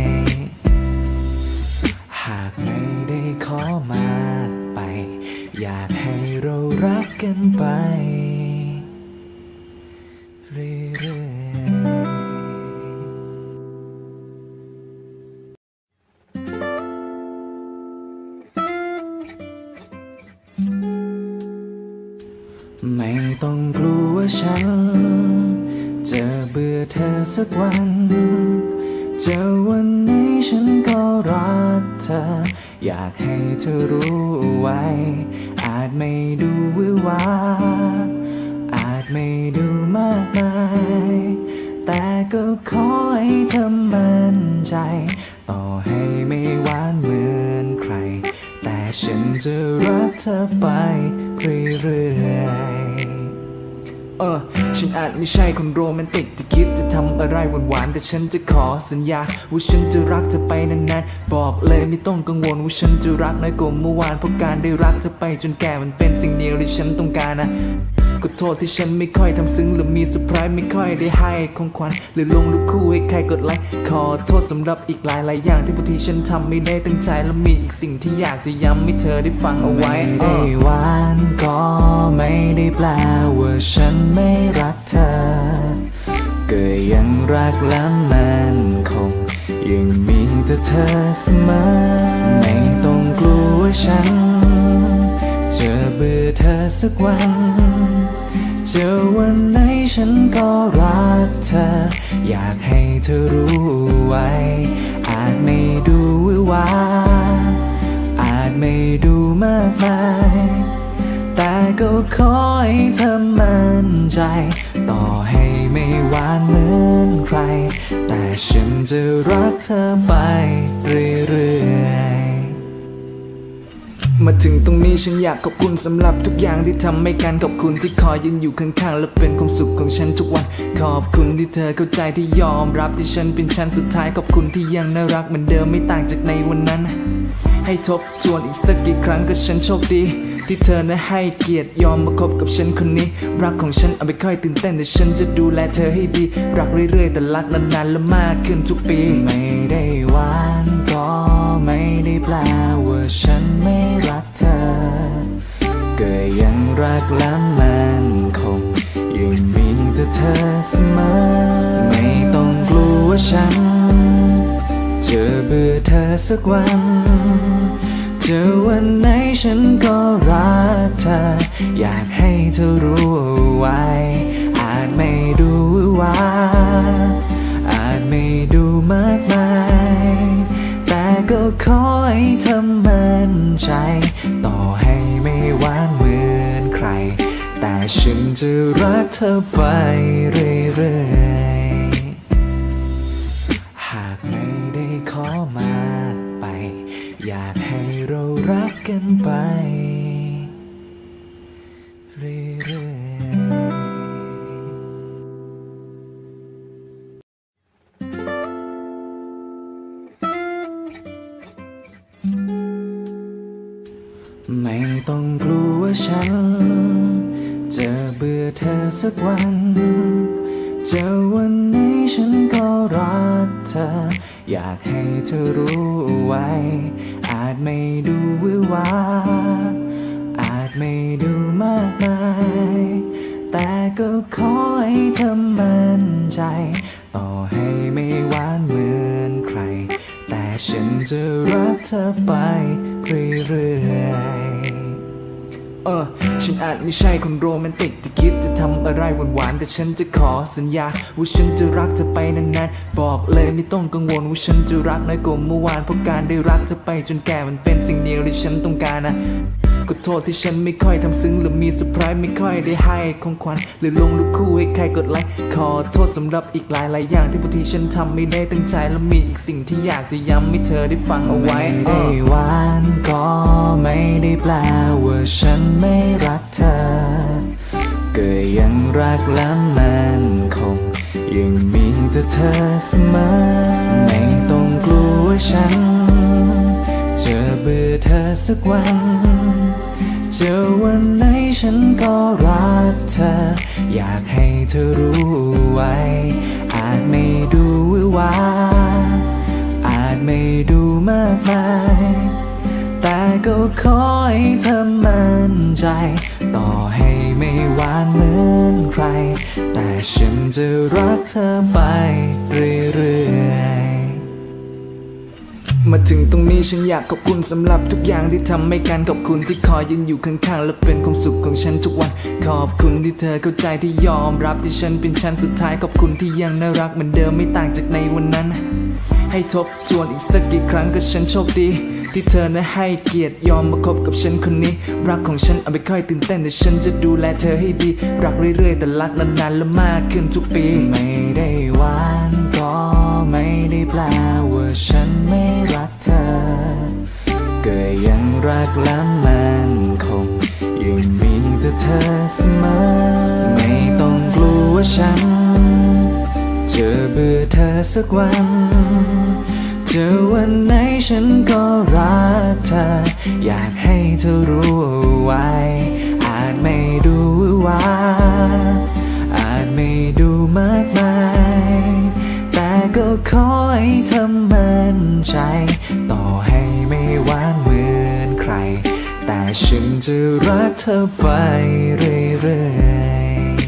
ๆหากไม่ได้ขอมากไปอยากให้เรารักกันไปเรื่อยๆไม่ต้องกลัวว่าฉันจะเบื่อเธอสักวันเจอวันนี้ฉันก็รักเธออยากให้เธอรู้ไว้อาจไม่ดูหวือหวาอาจไม่ดูมากมายแต่ก็ขอให้เธอมั่นใจต่อให้ไม่หวานเหมือนใครแต่ฉันจะรักเธอไปเรื่อยๆเออฉันอาจไม่ใช่คนโรแมนติกที่คิดจะทำอะไรหวานๆแต่ฉันจะขอสัญญาว่าฉันจะรักเธอไปนานๆบอกเลยไม่ต้องกังวลว่าฉันจะรักน้อยกว่าเมื่อวานเพราะการได้รักเธอไปจนแก่มันเป็นสิ่งเดียวที่ฉันต้องการนะก็โทษที่ฉันไม่ค่อยทำซึ้งหรือมีเซอร์ไพรส์ไม่ค่อยได้ให้ของขวัญหรือลงรูปคู่ให้ใครกดไลค์ขอโทษสำหรับอีกหลายหลายอย่างที่บางทีฉันทำไม่ได้ตั้งใจและมีอีกสิ่งที่อยากจะย้ำให้เธอได้ฟังเอาไว้ไม่ได้หวานก็ไม่ได้แปลว่าฉันไม่รักเธอก็ยังรักและมันคงยังมีแต่เธอเสมอไม่ต้องกลัวว่าฉันจะเบื่อเธอสักวันเจอวันไหนฉันก็รักเธออยากให้เธอรู้ไว้อาจไม่ดูหวือหวาอาจไม่ดูมากมายแต่ก็ขอให้เธอมั่นใจต่อให้ไม่หวานเหมือนใครแต่ฉันจะรักเธอไปเรื่อยๆมาถึงตรงนี้ฉันอยากขอบคุณสำหรับทุกอย่างที่ทำให้กันขอบคุณที่คอยยืนอยู่ข้างๆและเป็นความสุขของฉันทุกวันขอบคุณที่เธอเข้าใจที่ยอมรับที่ฉันเป็นฉันสุดท้ายขอบคุณที่ยังน่ารักเหมือนเดิมไม่ต่างจากในวันนั้นให้ทบทวนอีกสักกี่ครั้งก็ฉันโชคดีที่เธอนั้นให้เกียรติยอมมาคบกับฉันคนนี้รักของฉันเอาไม่ค่อยตื่นเต้นแต่ฉันจะดูแลเธอให้ดีรักเรื่อยๆแต่รักนานๆและมากขึ้นทุกปีไม่ได้หวานก็ไม่ได้แปลว่าฉันไม่รักเธอก็ยังรักและมันคงยังมีแต่เธอเสมอไม่ต้องกลัวว่าฉันจะเบื่อเธอสักวันเจอวันไหนฉันก็รักเธออยากให้เธอรู้ไว้อาจไม่ดูหวือหวาอาจไม่ดูมากมายแต่ก็ขอให้เธอมั่นใจต่อให้ไม่หวานเหมือนใครแต่ฉันจะรักเธอไปเรื่อยๆหากไม่ได้ขอมากไปอยากให้เรารักกันไปเรื่อยๆไม่ต้องกลัวว่าฉันจะเบื่อเธอสักวันเจอวันนี้ฉันก็รักเธออยากให้เธอรู้ไว้อาจไม่ดูหวือหวาอาจไม่ดูมากมายแต่ก็ขอให้เธอมั่นใจต่อให้ไม่หวานเหมือนใครแต่ฉันจะรักเธอไปเรื่อยๆเออฉันอาจไม่ใช่คนโรแมนติกที่คิดจะทำอะไรหวานๆแต่ฉันจะขอสัญญาว่าฉันจะรักเธอไปนานๆบอกเลยไม่ต้องกังวลว่าฉันจะรักน้อยกว่าเมื่อวานเพราะการได้รักเธอไปจนแก่มันเป็นสิ่งเดียวที่ฉันต้องการนะก็โทษที่ฉันไม่ค่อยทำซึ้งหรือมีเซอร์ไพรส์ไม่ค่อยได้ให้ของขวัญหรือลงรูปคู่ให้ใครกดไลค์ขอโทษสำหรับอีกหลายหลายอย่างที่บางทีฉันทำไม่ได้ตั้งใจและมีอีกสิ่งที่อยากจะย้ำให้เธอได้ฟังเอาไว้ไม่ได้หวานก็ไม่ได้แปลว่าฉันไม่รักเธอก็ยังรักและมันคงยังมีแต่เธอเสมอไม่ต้องกลัวว่าฉันจะเบื่อเธอสักวันเจอวันไหนฉันก็รักเธออยากให้เธอรู้ไว้อาจไม่ดูหวือหวาอาจไม่ดูมากมายแต่ก็ขอให้เธอมั่นใจต่อให้ไม่หวานเหมือนใครแต่ฉันจะรักเธอไปเรื่อยๆมมาถึงตรงนี้ฉันอยากขอบคุณสำหรับทุกอย่างที่ทำให้กันขอบคุณที่คอยยืนอยู่ข้างๆและเป็นความสุขของฉันทุกวันขอบคุณที่เธอเข้าใจที่ยอมรับที่ฉันเป็นฉันสุดท้ายขอบคุณที่ยังน่ารักเหมือนเดิมไม่ต่างจากในวันนั้นให้ทบทวนอีกสักกี่ครั้งก็ฉันโชคดีที่เธอนั้นให้เกียรติยอมมาคบกับฉันคนนี้รักของฉันเอาไปค่อยตื่นเต้นแต่ฉันจะดูแลเธอให้ดีรักเรื่อยๆแต่รักนานๆและมากขึ้นทุกปีไม่ได้หวานก็ไม่ได้แปลว่าฉันไม่รักเธอก็ยังรักและมันคงยังมีแต่เธอเสมอไม่ต้องกลัวว่าฉันจะเบื่อเธอสักวันเจอวันไหนฉันก็รักเธออยากให้เธอรู้ไว้อาจไม่ดูว่าอาจไม่ดูมากมายแต่ก็ขอให้เธอมั่นใจต่อให้ไม่หวานเหมือนใครแต่ฉันจะรักเธอไปเรื่อย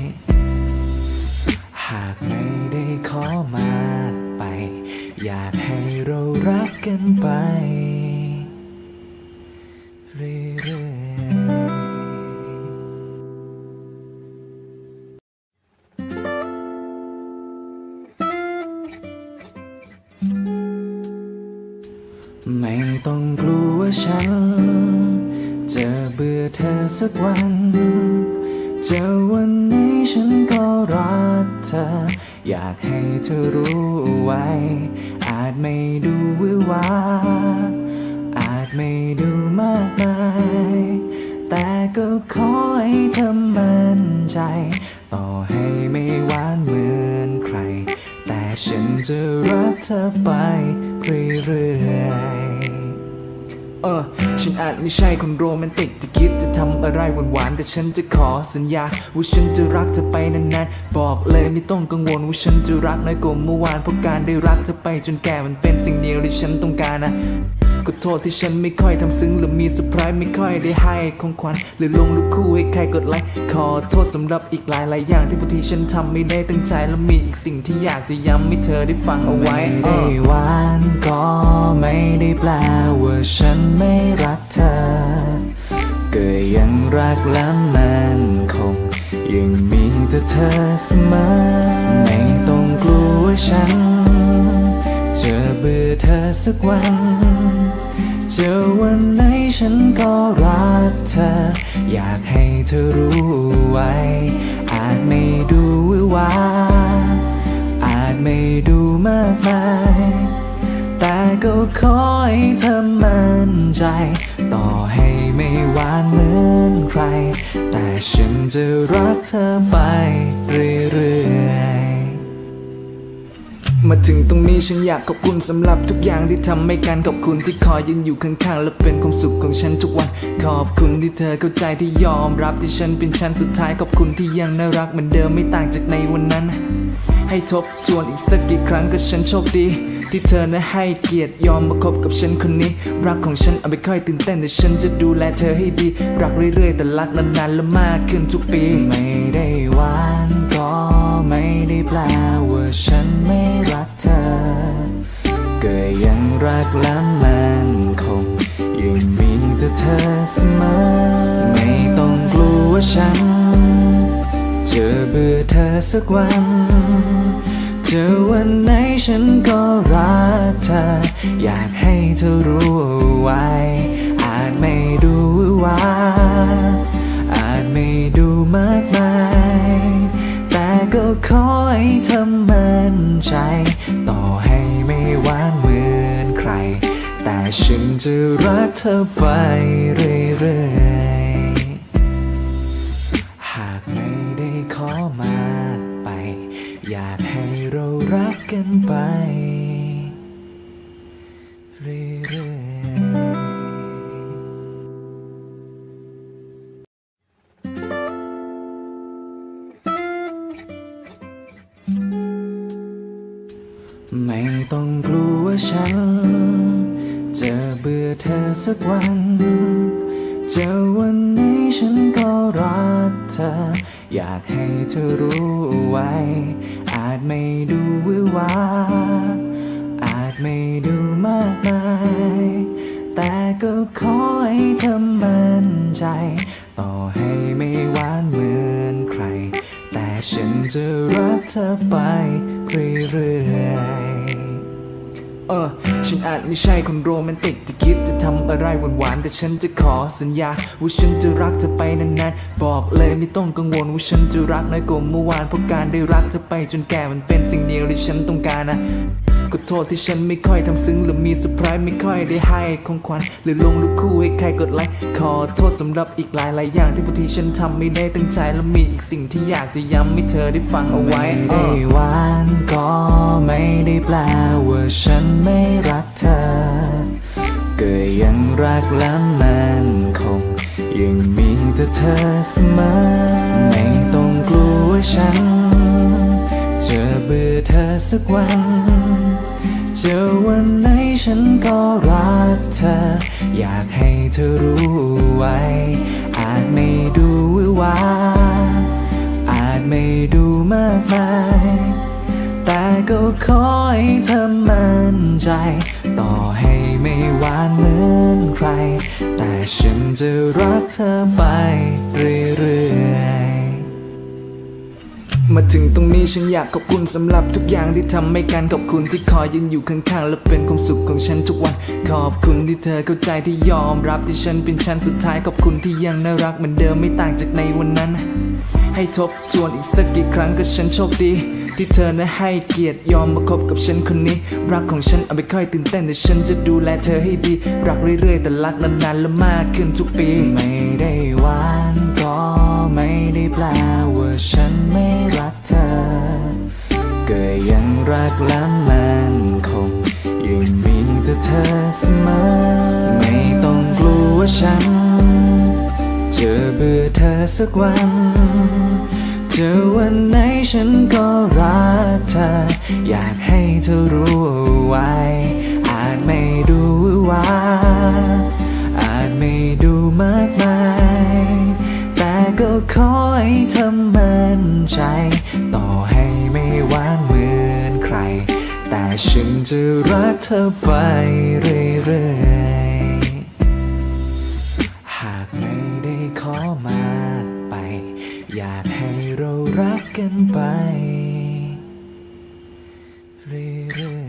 ๆหากไม่ได้ขอมากไปอยากให้เรารักกันไปเรื่อยๆไม่ต้องกลัวว่าฉันจะเบื่อเธอสักวันเจอวันนี้ฉันก็รักเธออยากให้เธอรู้ไว้อาจไม่ดูหวือหวาอาจไม่ดูมากมายแต่ก็ขอให้เธอมั่นใจต่อให้ไม่หวานเหมือนใครแต่ฉันจะรักเธอไปเรื่อยๆเออฉันอาจไม่ใช่คนโรแมนติกที่คิดจะทำอะไรหวานๆแต่ฉันจะขอสัญญาว่าฉันจะรักเธอไปนานๆบอกเลยไม่ต้องกังวลว่าฉันจะรักน้อยกว่าเมื่อวานเพราะการได้รักเธอไปจนแก่มันเป็นสิ่งเดียวที่ฉันต้องการนะขอโทษที่ฉันไม่ค่อยทำซึ้งหรือมีเซอร์ไพรส์ไม่ค่อยได้ให้ของขวัญหรือลงรูปคู่ให้ใครกดไลค์ขอโทษสำหรับอีกหลายหลายอย่างที่บางทีฉันทำไม่ได้ตั้งใจและมีอีกสิ่งที่อยากจะย้ำให้เธอได้ฟังเอาไว้ไม่ได้หวานก็ไม่ได้แปลว่าฉันไม่รักเธอก็ยังรักและมันคงยังมีแต่เธอเสมอไม่ต้องกลัวว่าฉันจะเบื่อเธอสักวันเจอวันไหนฉันก็รักเธออยากให้เธอรู้ไว้อาจไม่ดูหวือหวาอาจไม่ดูมากมายแต่ก็ขอให้เธอมั่นใจต่อให้ไม่หวานเหมือนใครแต่ฉันจะรักเธอไปเรื่อยๆมาถึงตรงนี้ฉันอยากขอบคุณสำหรับทุกอย่างที่ทำให้กันขอบคุณที่คอยยืนอยู่ข้างๆและเป็นความสุขของฉันทุกวันขอบคุณที่เธอเข้าใจที่ยอมรับที่ฉันเป็นฉันสุดท้ายขอบคุณที่ยังน่ารักเหมือนเดิมไม่ต่างจากในวันนั้นให้ทบทวนอีกสักกี่ครั้งก็ฉันโชคดีที่เธอนั้นให้เกียรติยอมมาคบกับฉันคนนี้รักของฉันเอาไปค่อยตื่นเต้นแต่ฉันจะดูแลเธอให้ดีรักเรื่อยๆแต่รักนานๆและมากขึ้นทุกปีไม่ได้หวานก็ไม่ได้แปลว่าฉันไม่รักเธอก็ยังรักและมันคงยังมีแต่เธอเสมอไม่ต้องกลัวว่าฉันจะเบื่อเธอสักวันเจอวันไหนฉันก็รักเธออยากให้เธอรู้ไว้อาจไม่ดูหวือหวาอาจไม่ดูมากมายแต่ก็ขอให้เธอมั่นใจต่อให้ไม่หวานเหมือนใครแต่ฉันจะรักเธอไปเรื่อยๆหากไม่ได้ขอมากไปอยากให้เรารักกันไปเรื่อยๆไม่ต้องกลัวว่าฉันจะเบื่อเธอสักวันเจอวันนี้ฉันก็รักเธออยากให้เธอรู้ไว้อาจไม่ดูหวือหวาอาจไม่ดูมากมายแต่ก็ขอให้เธอมั่นใจต่อให้ไม่หวานเหมือนใครแต่ฉันจะรักเธอไปเรื่อยๆเออฉันอาจไม่ใช่คนโรแมนติกที่คิดจะทำอะไรหวานๆแต่ฉันจะขอสัญญาว่าฉันจะรักเธอไปนานๆบอกเลยไม่ต้องกังวลว่าฉันจะรักน้อยกว่าเมื่อวานเพราะการได้รักเธอไปจนแก่มันเป็นสิ่งเดียวที่ฉันต้องการนะก็โทษที่ฉันไม่ค่อยทำซึ้งหรือมีเซอร์ไพรส์ไม่ค่อยได้ให้ของขวัญหรือลงรูปคู่ให้ใครกดไลค์ขอโทษสำหรับอีกหลายหลายอย่างที่บางทีฉันทำไม่ได้ตั้งใจแล้วมีอีกสิ่งที่อยากจะย้ำให้เธอได้ฟังเอาไว้ไม่ได้หวานก็ไม่ได้แปลว่าฉันไม่รักเธอก็ยังรักและมันคงยังมีแต่เธอเสมอไม่ต้องกลัวว่าฉันจะเบื่อเธอสักวันเจอวันไหนฉันก็รักเธออยากให้เธอรู้ไว้อาจไม่ดูหวือหวาอาจไม่ดูมากมายแต่ก็ขอให้เธอมั่นใจต่อให้ไม่หวานเหมือนใครแต่ฉันจะรักเธอไปเรื่อยๆมาถึงตรงนี้ฉันอยากขอบคุณสำหรับทุกอย่างที่ทำให้กันขอบคุณที่คอยยืนอยู่ข้างๆและเป็นความสุขของฉันทุกวันขอบคุณที่เธอเข้าใจที่ยอมรับที่ฉันเป็นฉันสุดท้ายขอบคุณที่ยังน่ารักเหมือนเดิมไม่ต่างจากในวันนั้นให้ทบทวนอีกสักกี่ครั้งก็ฉันโชคดีที่เธอนั้นให้เกียรติยอมมาคบกับฉันคนนี้รักของฉันเอาไม่ค่อยตื่นเต้นแต่ฉันจะดูแลเธอให้ดีรักเรื่อยๆแต่รักนานๆและมากขึ้นทุกปีไม่ได้หวานก็ไม่ได้แปลว่าฉันไม่รักเธอก็ยังรักและมันคงยังมีแต่เธอเสมอไม่ต้องกลัวว่าฉันจะเบื่อเธอสักวันเจอวันไหนฉันก็รักเธออยากให้เธอรู้ไว้อาจไม่ดูหวือหวาอาจไม่ดูมากมายแต่ก็ขอให้เธอมั่นใจต่อให้ไม่หวานเหมือนใครแต่ฉันจะรักเธอไปเรื่อยๆหากไม่ได้ขอมากไปอยากให้เรารักกันไปเรื่อย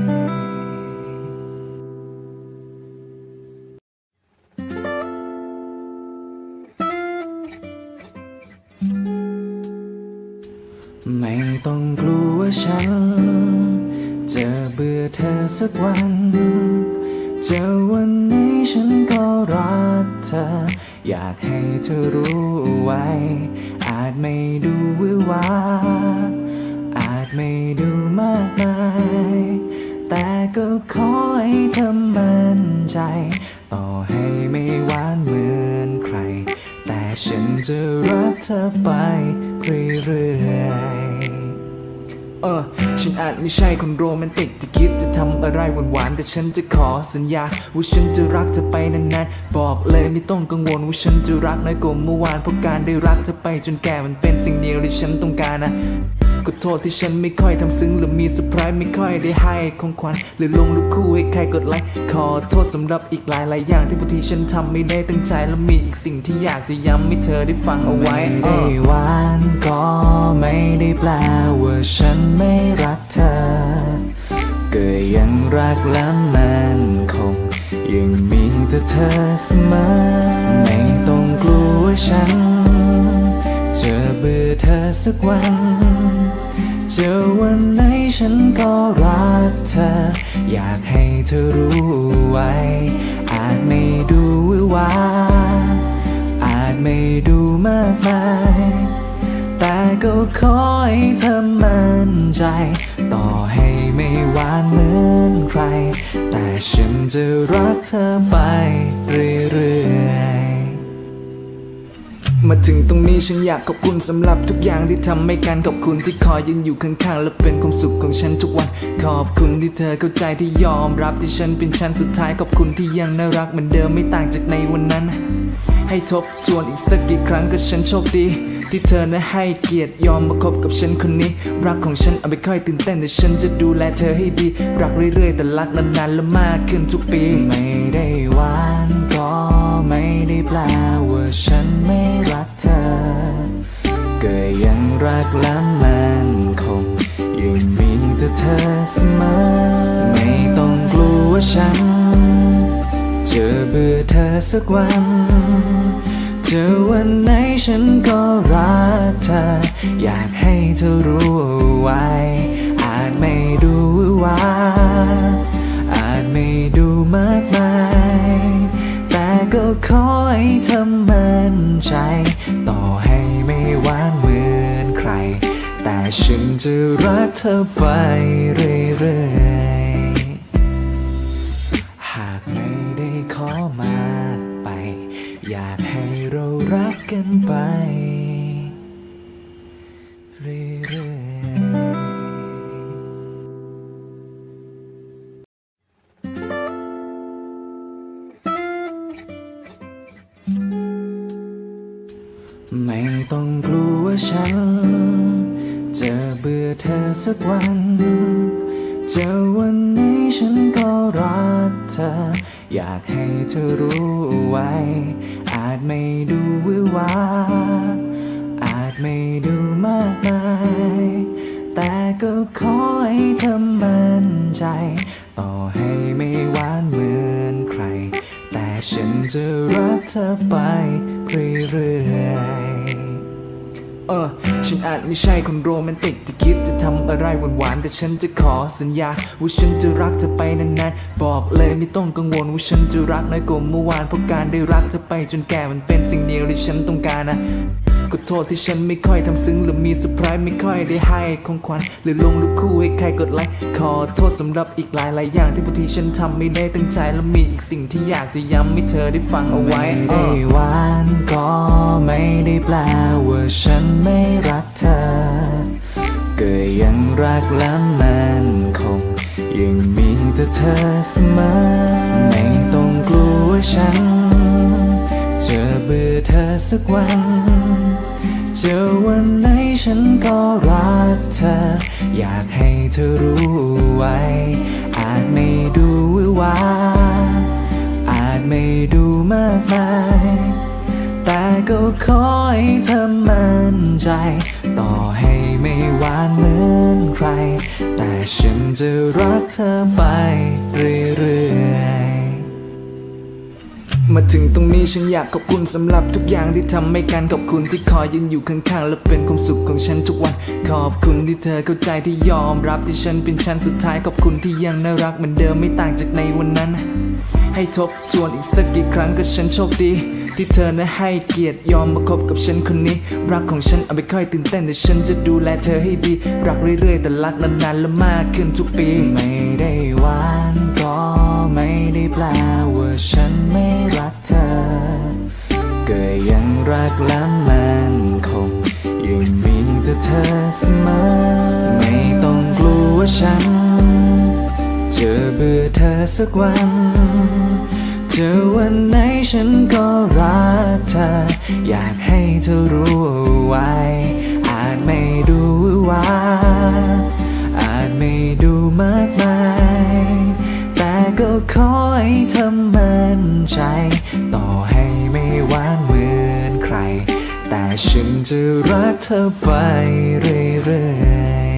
ๆไม่ต้องกลัวว่าฉันจะเบื่อเธอสักวันเจอวันนี้ฉันก็รักเธออยากให้เธอรู้ไว้อาจไม่ดูหวือหวาอาจไม่ดูมากมายแต่ก็ขอให้เธอมั่นใจต่อให้ไม่หวานเหมือนใครแต่ฉันจะรักเธอไปเรื่อยๆเออฉันอาจไม่ใช่คนโรแมนติกที่คิดจะทำอะไรหวานๆแต่ฉันจะขอสัญญาว่าฉันจะรักเธอไปนานๆบอกเลยไม่ต้องกังวลว่าฉันจะรักน้อยกว่าเมื่อวานเพราะการได้รักเธอไปจนแก่มันเป็นสิ่งเดียวที่ฉันต้องการนะก็โทษที่ฉันไม่ค่อยทำซึ้งหรือมีเซอร์ไพรส์ไม่ค่อยได้ให้ของขวัญหรือลงรูปคู่ให้ใครกดไลค์ขอโทษสำหรับอีกหลายหลายอย่างที่บางทีฉันทำไม่ได้ตั้งใจและมีอีกสิ่งที่อยากจะย้ำให้เธอได้ฟังเอาไว้ไม่ได้หวานก็ไม่ได้แปลว่าฉันไม่รักเธอก็ยังรักและมันคงยังมีแต่เธอเสมอไม่ต้องกลัวว่าฉันจะเบื่อเธอสักวันเจอวันไหนฉันก็รักเธออยากให้เธอรู้ไว้อาจไม่ดูหวือหวาอาจไม่ดูมากมายแต่ก็ขอให้เธอมั่นใจต่อให้ไม่หวานเหมือนใครแต่ฉันจะรักเธอไปเรื่อยๆมาถึงตรงนี้ฉันอยากขอบคุณสำหรับทุกอย่างที่ทำให้กันขอบคุณที่คอยยืนอยู่ข้างๆและเป็นความสุขของฉันทุกวันขอบคุณที่เธอเข้าใจที่ยอมรับที่ฉันเป็นฉันสุดท้ายขอบคุณที่ยังน่ารักเหมือนเดิมไม่ต่างจากในวันนั้นให้ทบทวนอีกสักกี่ครั้งก็ฉันโชคดีที่เธอนั้นให้เกียรติยอมมาคบกับฉันคนนี้รักของฉันเอาไม่ค่อยตื่นเต้นแต่ฉันจะดูแลเธอให้ดีรักเรื่อยๆแต่รักนานๆและมากขึ้นทุกปีไม่ได้หวานก็ไม่ได้แปลว่าฉันไม่รักเธอก็ยังรักและมันคงยังมีแต่เธอเสมอไม่ต้องกลัวว่าฉันจะเบื่อเธอสักวันเจอวันไหนฉันก็รักเธออยากให้เธอรู้ไว้อาจไม่ดูว่าอาจไม่ดูมากมายแต่ก็ขอให้เธอมั่นใจต่อให้ไม่หวานเหมือนใครแต่ฉันจะรักเธอไปเรื่อยๆหากไม่ได้ขอมากไปอยากให้เรารักกันไปเรื่อยๆไม่ต้องกลัวว่าฉันจะเบื่อเธอสักวันเจอวันนี้ฉันก็รักเธออยากให้เธอรู้ไว้อาจไม่ดูหวือหวาอาจไม่ดูมากมายแต่ก็ขอให้เธอมั่นใจต่อให้ไม่หวานเหมือนใครแต่ฉันจะรักเธอไปเรื่อยๆเออฉันอาจไม่ใช่คนโรแมนติกที่คิดจะทำอะไรหวานๆแต่ฉันจะขอสัญญาว่าฉันจะรักเธอไปนานๆบอกเลยไม่ต้องกังวลว่าฉันจะรักน้อยกว่าเมื่อวานเพราะการได้รักเธอไปจนแก่มันเป็นสิ่งเดียวที่ฉันต้องการนะขอโทษที่ฉันไม่ค่อยทำซึ้งหรือมีเซอร์ไพรส์ไม่ค่อยได้ให้ของขวัญหรือลงรูปคู่ให้ใครกดไลค์ขอโทษสำหรับอีกหลายหลายอย่างที่บางทีฉันทำไม่ได้ตั้งใจและมีอีกสิ่งที่อยากจะย้ำให้เธอได้ฟังเอาไว้ไม่ได้หวานก็ไม่ได้แปลว่าฉันไม่รักเธอก็ยังรักและมันคงยังมีแต่เธอเสมอไม่ต้องกลัวว่าฉันจะเบื่อเธอสักวันเจอวันไหนฉันก็รักเธออยากให้เธอรู้ไว้อาจไม่ดูหวือหวาอาจไม่ดูมากมายแต่ก็ขอให้เธอมั่นใจต่อให้ไม่หวานเหมือนใครแต่ฉันจะรักเธอไปเรื่อยๆมาถึงตรงนี้ฉันอยากขอบคุณสำหรับทุกอย่างที่ทำให้กันขอบคุณที่คอยยืนอยู่ข้างๆและเป็นความสุขของฉันทุกวันขอบคุณที่เธอเข้าใจที่ยอมรับที่ฉันเป็นฉันสุดท้ายขอบคุณที่ยังน่ารักเหมือนเดิมไม่ต่างจากในวันนั้นให้ทบทวนอีกสักกี่ครั้งก็ฉันโชคดีที่เธอนั้นให้เกียรติยอมมาคบกับฉันคนนี้รักของฉันเอาไม่ค่อยตื่นเต้นแต่ฉันจะดูแลเธอให้ดีรักเรื่อยๆแต่รักนานๆและมากขึ้นทุกปีไม่ได้หวานก็ไม่ได้แปลว่าฉันไม่รักเธอก็ยังรักและมันคงยังมีแต่เธอเสมอไม่ต้องกลัวว่าฉันจะเบื่อเธอสักวันเจอวันไหนฉันก็รักเธออยากให้เธอรู้ไว้อาจไม่ดูหวือหวาอาจไม่ดูมากมายแต่ก็ขอให้เธอมั่นใจต่อให้ไม่หวานเหมือนใครแต่ฉันจะรักเธอไปเรื่อย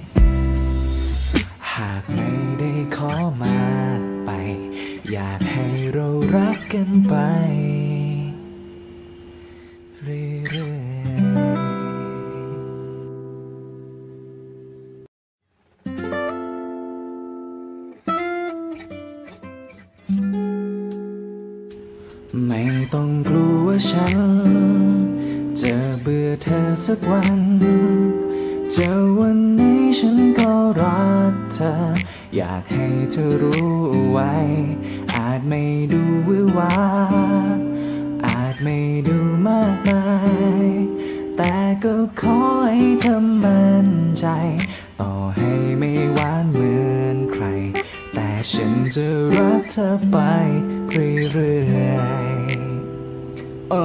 ๆหากไม่ได้ขอมากไปอยากให้เรารักกันไปเรื่อยๆไม่ต้องกลัวว่าฉันจะเบื่อเธอสักวันเจอวันนี้ฉันก็รักเธออยากให้เธอรู้ไว้อาจไม่ดูหวือหวาอาจไม่ดูมากมายแต่ก็ขอให้เธอมั่นใจต่อให้ไม่หวานเหมือนใครแต่ฉันจะรักเธอไปเรื่อยๆเออฉ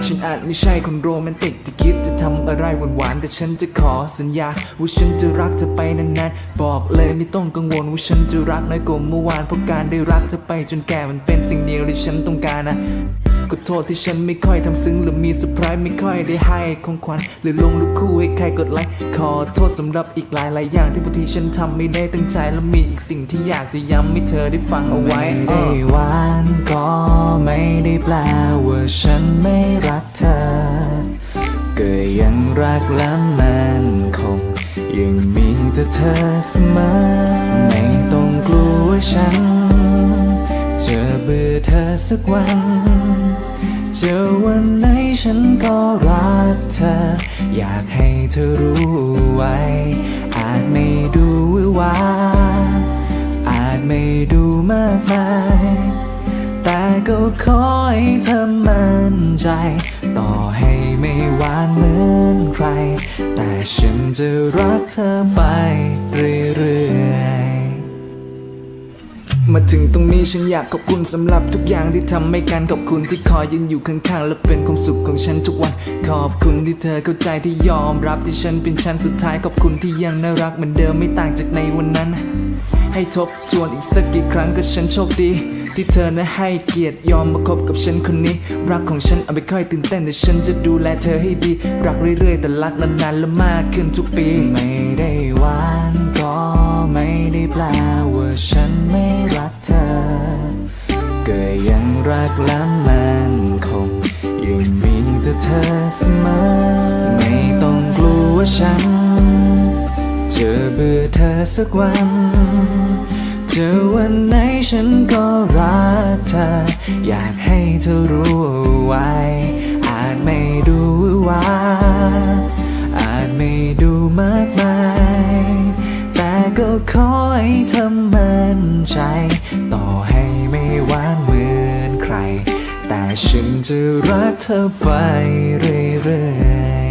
ฉันอาจไม่ใช่คนโรแมนติกที่คิดจะทำอะไรหวานๆแต่ฉันจะขอสัญญาว่าฉันจะรักเธอไปนานๆบอกเลยไม่ต้องกังวลว่าฉันจะรักน้อยกว่าเมื่อวานเพราะการได้รักเธอไปจนแก่มันเป็นสิ่งเดียวที่ฉันต้องการนะก็โทษที่ฉันไม่ค่อยทำซึ้งหรือมีเซอร์ไพรส์ไม่ค่อยได้ให้ของขวัญหรือลงรูปคู่ให้ใครกดไลค์ขอโทษสำหรับอีกหลายหลายอย่างที่บางทีฉันทำไม่ได้ตั้งใจและมีอีกสิ่งที่อยากจะย้ำให้เธอได้ฟังเอาไว้ไม่ได้หวานก็ไม่ได้แปลว่าฉันไม่รักเธอก็ยังรักและมันคงยังมีแต่เธอเสมอไม่ต้องกลัวว่าฉันจะเบื่อเธอสักวันเจอวันไหนฉันก็รักเธออยากให้เธอรู้ไว้อาจไม่ดูวิวาอาจไม่ดูมากมายแต่ก็ขอให้เธอมั่นใจต่อให้ไม่หวานเหมือนใครแต่ฉันจะรักเธอไปเรื่อยๆมาถึงตรงนี้ฉันอยากขอบคุณสำหรับทุกอย่างที่ทำให้กันขอบคุณที่คอยยืนอยู่ข้างๆและเป็นความสุขของฉันทุกวันขอบคุณที่เธอเข้าใจที่ยอมรับที่ฉันเป็นฉันสุดท้ายขอบคุณที่ยังน่ารักเหมือนเดิมไม่ต่างจากในวันนั้นให้ทบทวนอีกสักกี่ครั้งก็ฉันโชคดีที่เธอนั้นให้เกียรติยอมมาคบกับฉันคนนี้รักของฉันอาจไม่ค่อยตื่นเต้นแต่ฉันจะดูแลเธอให้ดีรักเรื่อยๆแต่รักนานๆและมากขึ้นทุกปีไม่ได้หวานก็ไม่ได้แปลว่าฉันไม่รักเธอก็ยังรักและมันคงยังมีแต่เธอเสมอไม่ต้องกลัวว่าฉันจะเบื่อเธอสักวันเจอวันไหนฉันก็รักเธออยากให้เธอรู้ไว้อาจไม่ดูว่าอาจไม่ดูมากมายแต่ก็ขอให้เธอมั่นใจต่อให้ไม่หวานเหมือนใครแต่ฉันจะรักเธอไปเรื่อย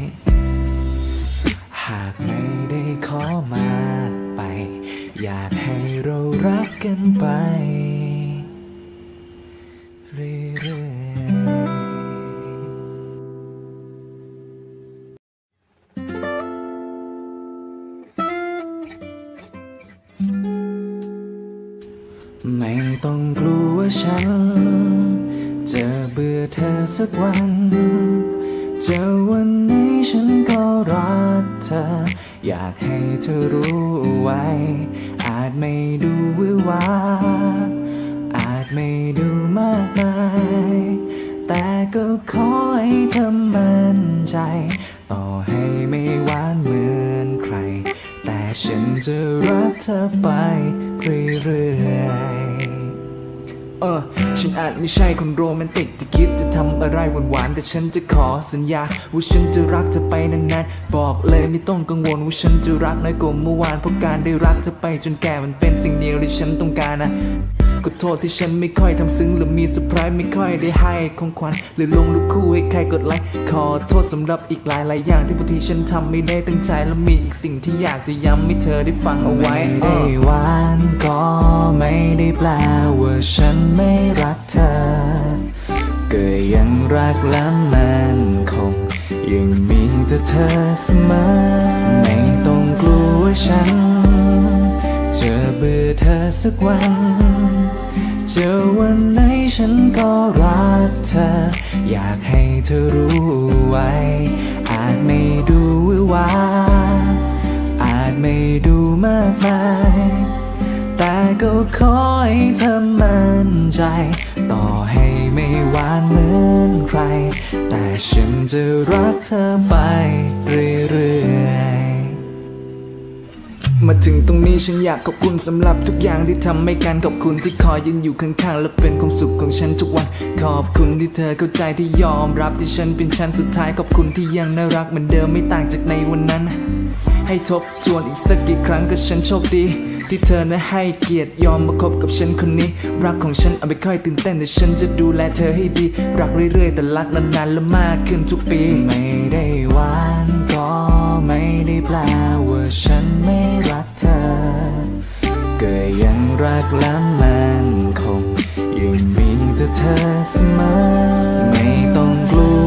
ๆหากไม่ได้ขอมากไปอยากให้เรารักกันไปเรื่อยๆไม่ต้องกลัวว่าฉันจะเบื่อเธอสักวันเจอวันนี้ฉันก็รักเธออยากให้เธอรู้ไว้อาจไม่ดูวิวาอาจไม่ดูมากมายแต่ก็ขอให้เธอมั่นใจต่อให้ไม่หวานเหมือนใครแต่ฉันจะรักเธอไปเรื่อยๆเออฉันอาจไม่ใช่คนโรแมนติกที่คิดจะทำอะไรหวานๆแต่ฉันจะขอสัญญาว่าฉันจะรักเธอไปนานๆบอกเลยไม่ต้องกังวลว่าฉันจะรักน้อยกว่าเมื่อวานเพราะการได้รักเธอไปจนแก่มันเป็นสิ่งเดียวที่ฉันต้องการนะก็โทษที่ฉันไม่ค่อยทำซึ้งหรือมีเซอร์ไพรส์ไม่ค่อยได้ให้ของขวัญหรือลงรูปคู่ให้ใครกดไลค์ขอโทษสำหรับอีกหลายหลายอย่างที่บางทีฉันทำไม่ได้ตั้งใจและมีอีกสิ่งที่อยากจะย้ำให้เธอได้ฟังเอาไว้ไม่ได้หวานก็ไม่ได้แปลว่าฉันไม่รักเธอก็ยังรักและมันคงยังมีแต่เธอเสมอไม่ต้องกลัวว่าฉันจะเบื่อเธอสักวันเจอวันไหนฉันก็รักเธออยากให้เธอรู้ไว้อาจไม่ดูวิวาอาจไม่ดูมากมายแต่ก็ขอให้เธอมั่นใจต่อให้ไม่หวานเหมือนใครแต่ฉันจะรักเธอไปเรื่อยๆมาถึงตรงนี้ฉันอยากขอบคุณสำหรับทุกอย่างที่ทำให้กันขอบคุณที่คอยยืนอยู่ข้างๆและเป็นความสุขของฉันทุกวันขอบคุณที่เธอเข้าใจที่ยอมรับที่ฉันเป็นฉันสุดท้ายขอบคุณที่ยังน่ารักเหมือนเดิมไม่ต่างจากในวันนั้นให้ทบทวนอีกสักกี่ครั้งก็ฉันโชคดีที่เธอนั้นให้เกียรติยอมมาคบกับฉันคนนี้รักของฉันอาจไม่ค่อยตื่นเต้นแต่ฉันจะดูแลเธอให้ดีรักเรื่อยๆแต่รักนานๆและมากขึ้นทุกปีไม่ได้หวานก็ไม่ได้แปลว่าฉันไม่รักเธอก็ยังรักและมันคงยังมีแต่เธอเสมอไม่ต้องกลัว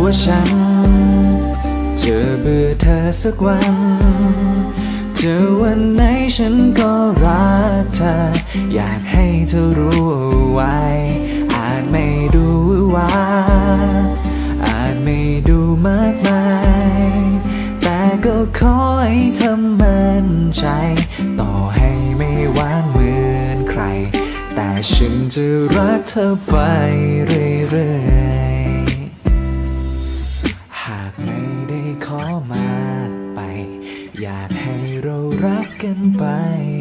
ว่าฉันจะเบื่อเธอสักวันเจอวันไหนฉันก็รักเธออยากให้เธอรู้เอาไว้อาจไม่ดูหวือหวาอาจไม่ดูมากมายแต่ก็ขอให้เธอมั่นใจต่อให้ไม่หวานเหมือนใครแต่ฉันจะรักเธอไปเรื่อยๆหากไม่ได้ขอมากไปอยากให้เรารักกันไป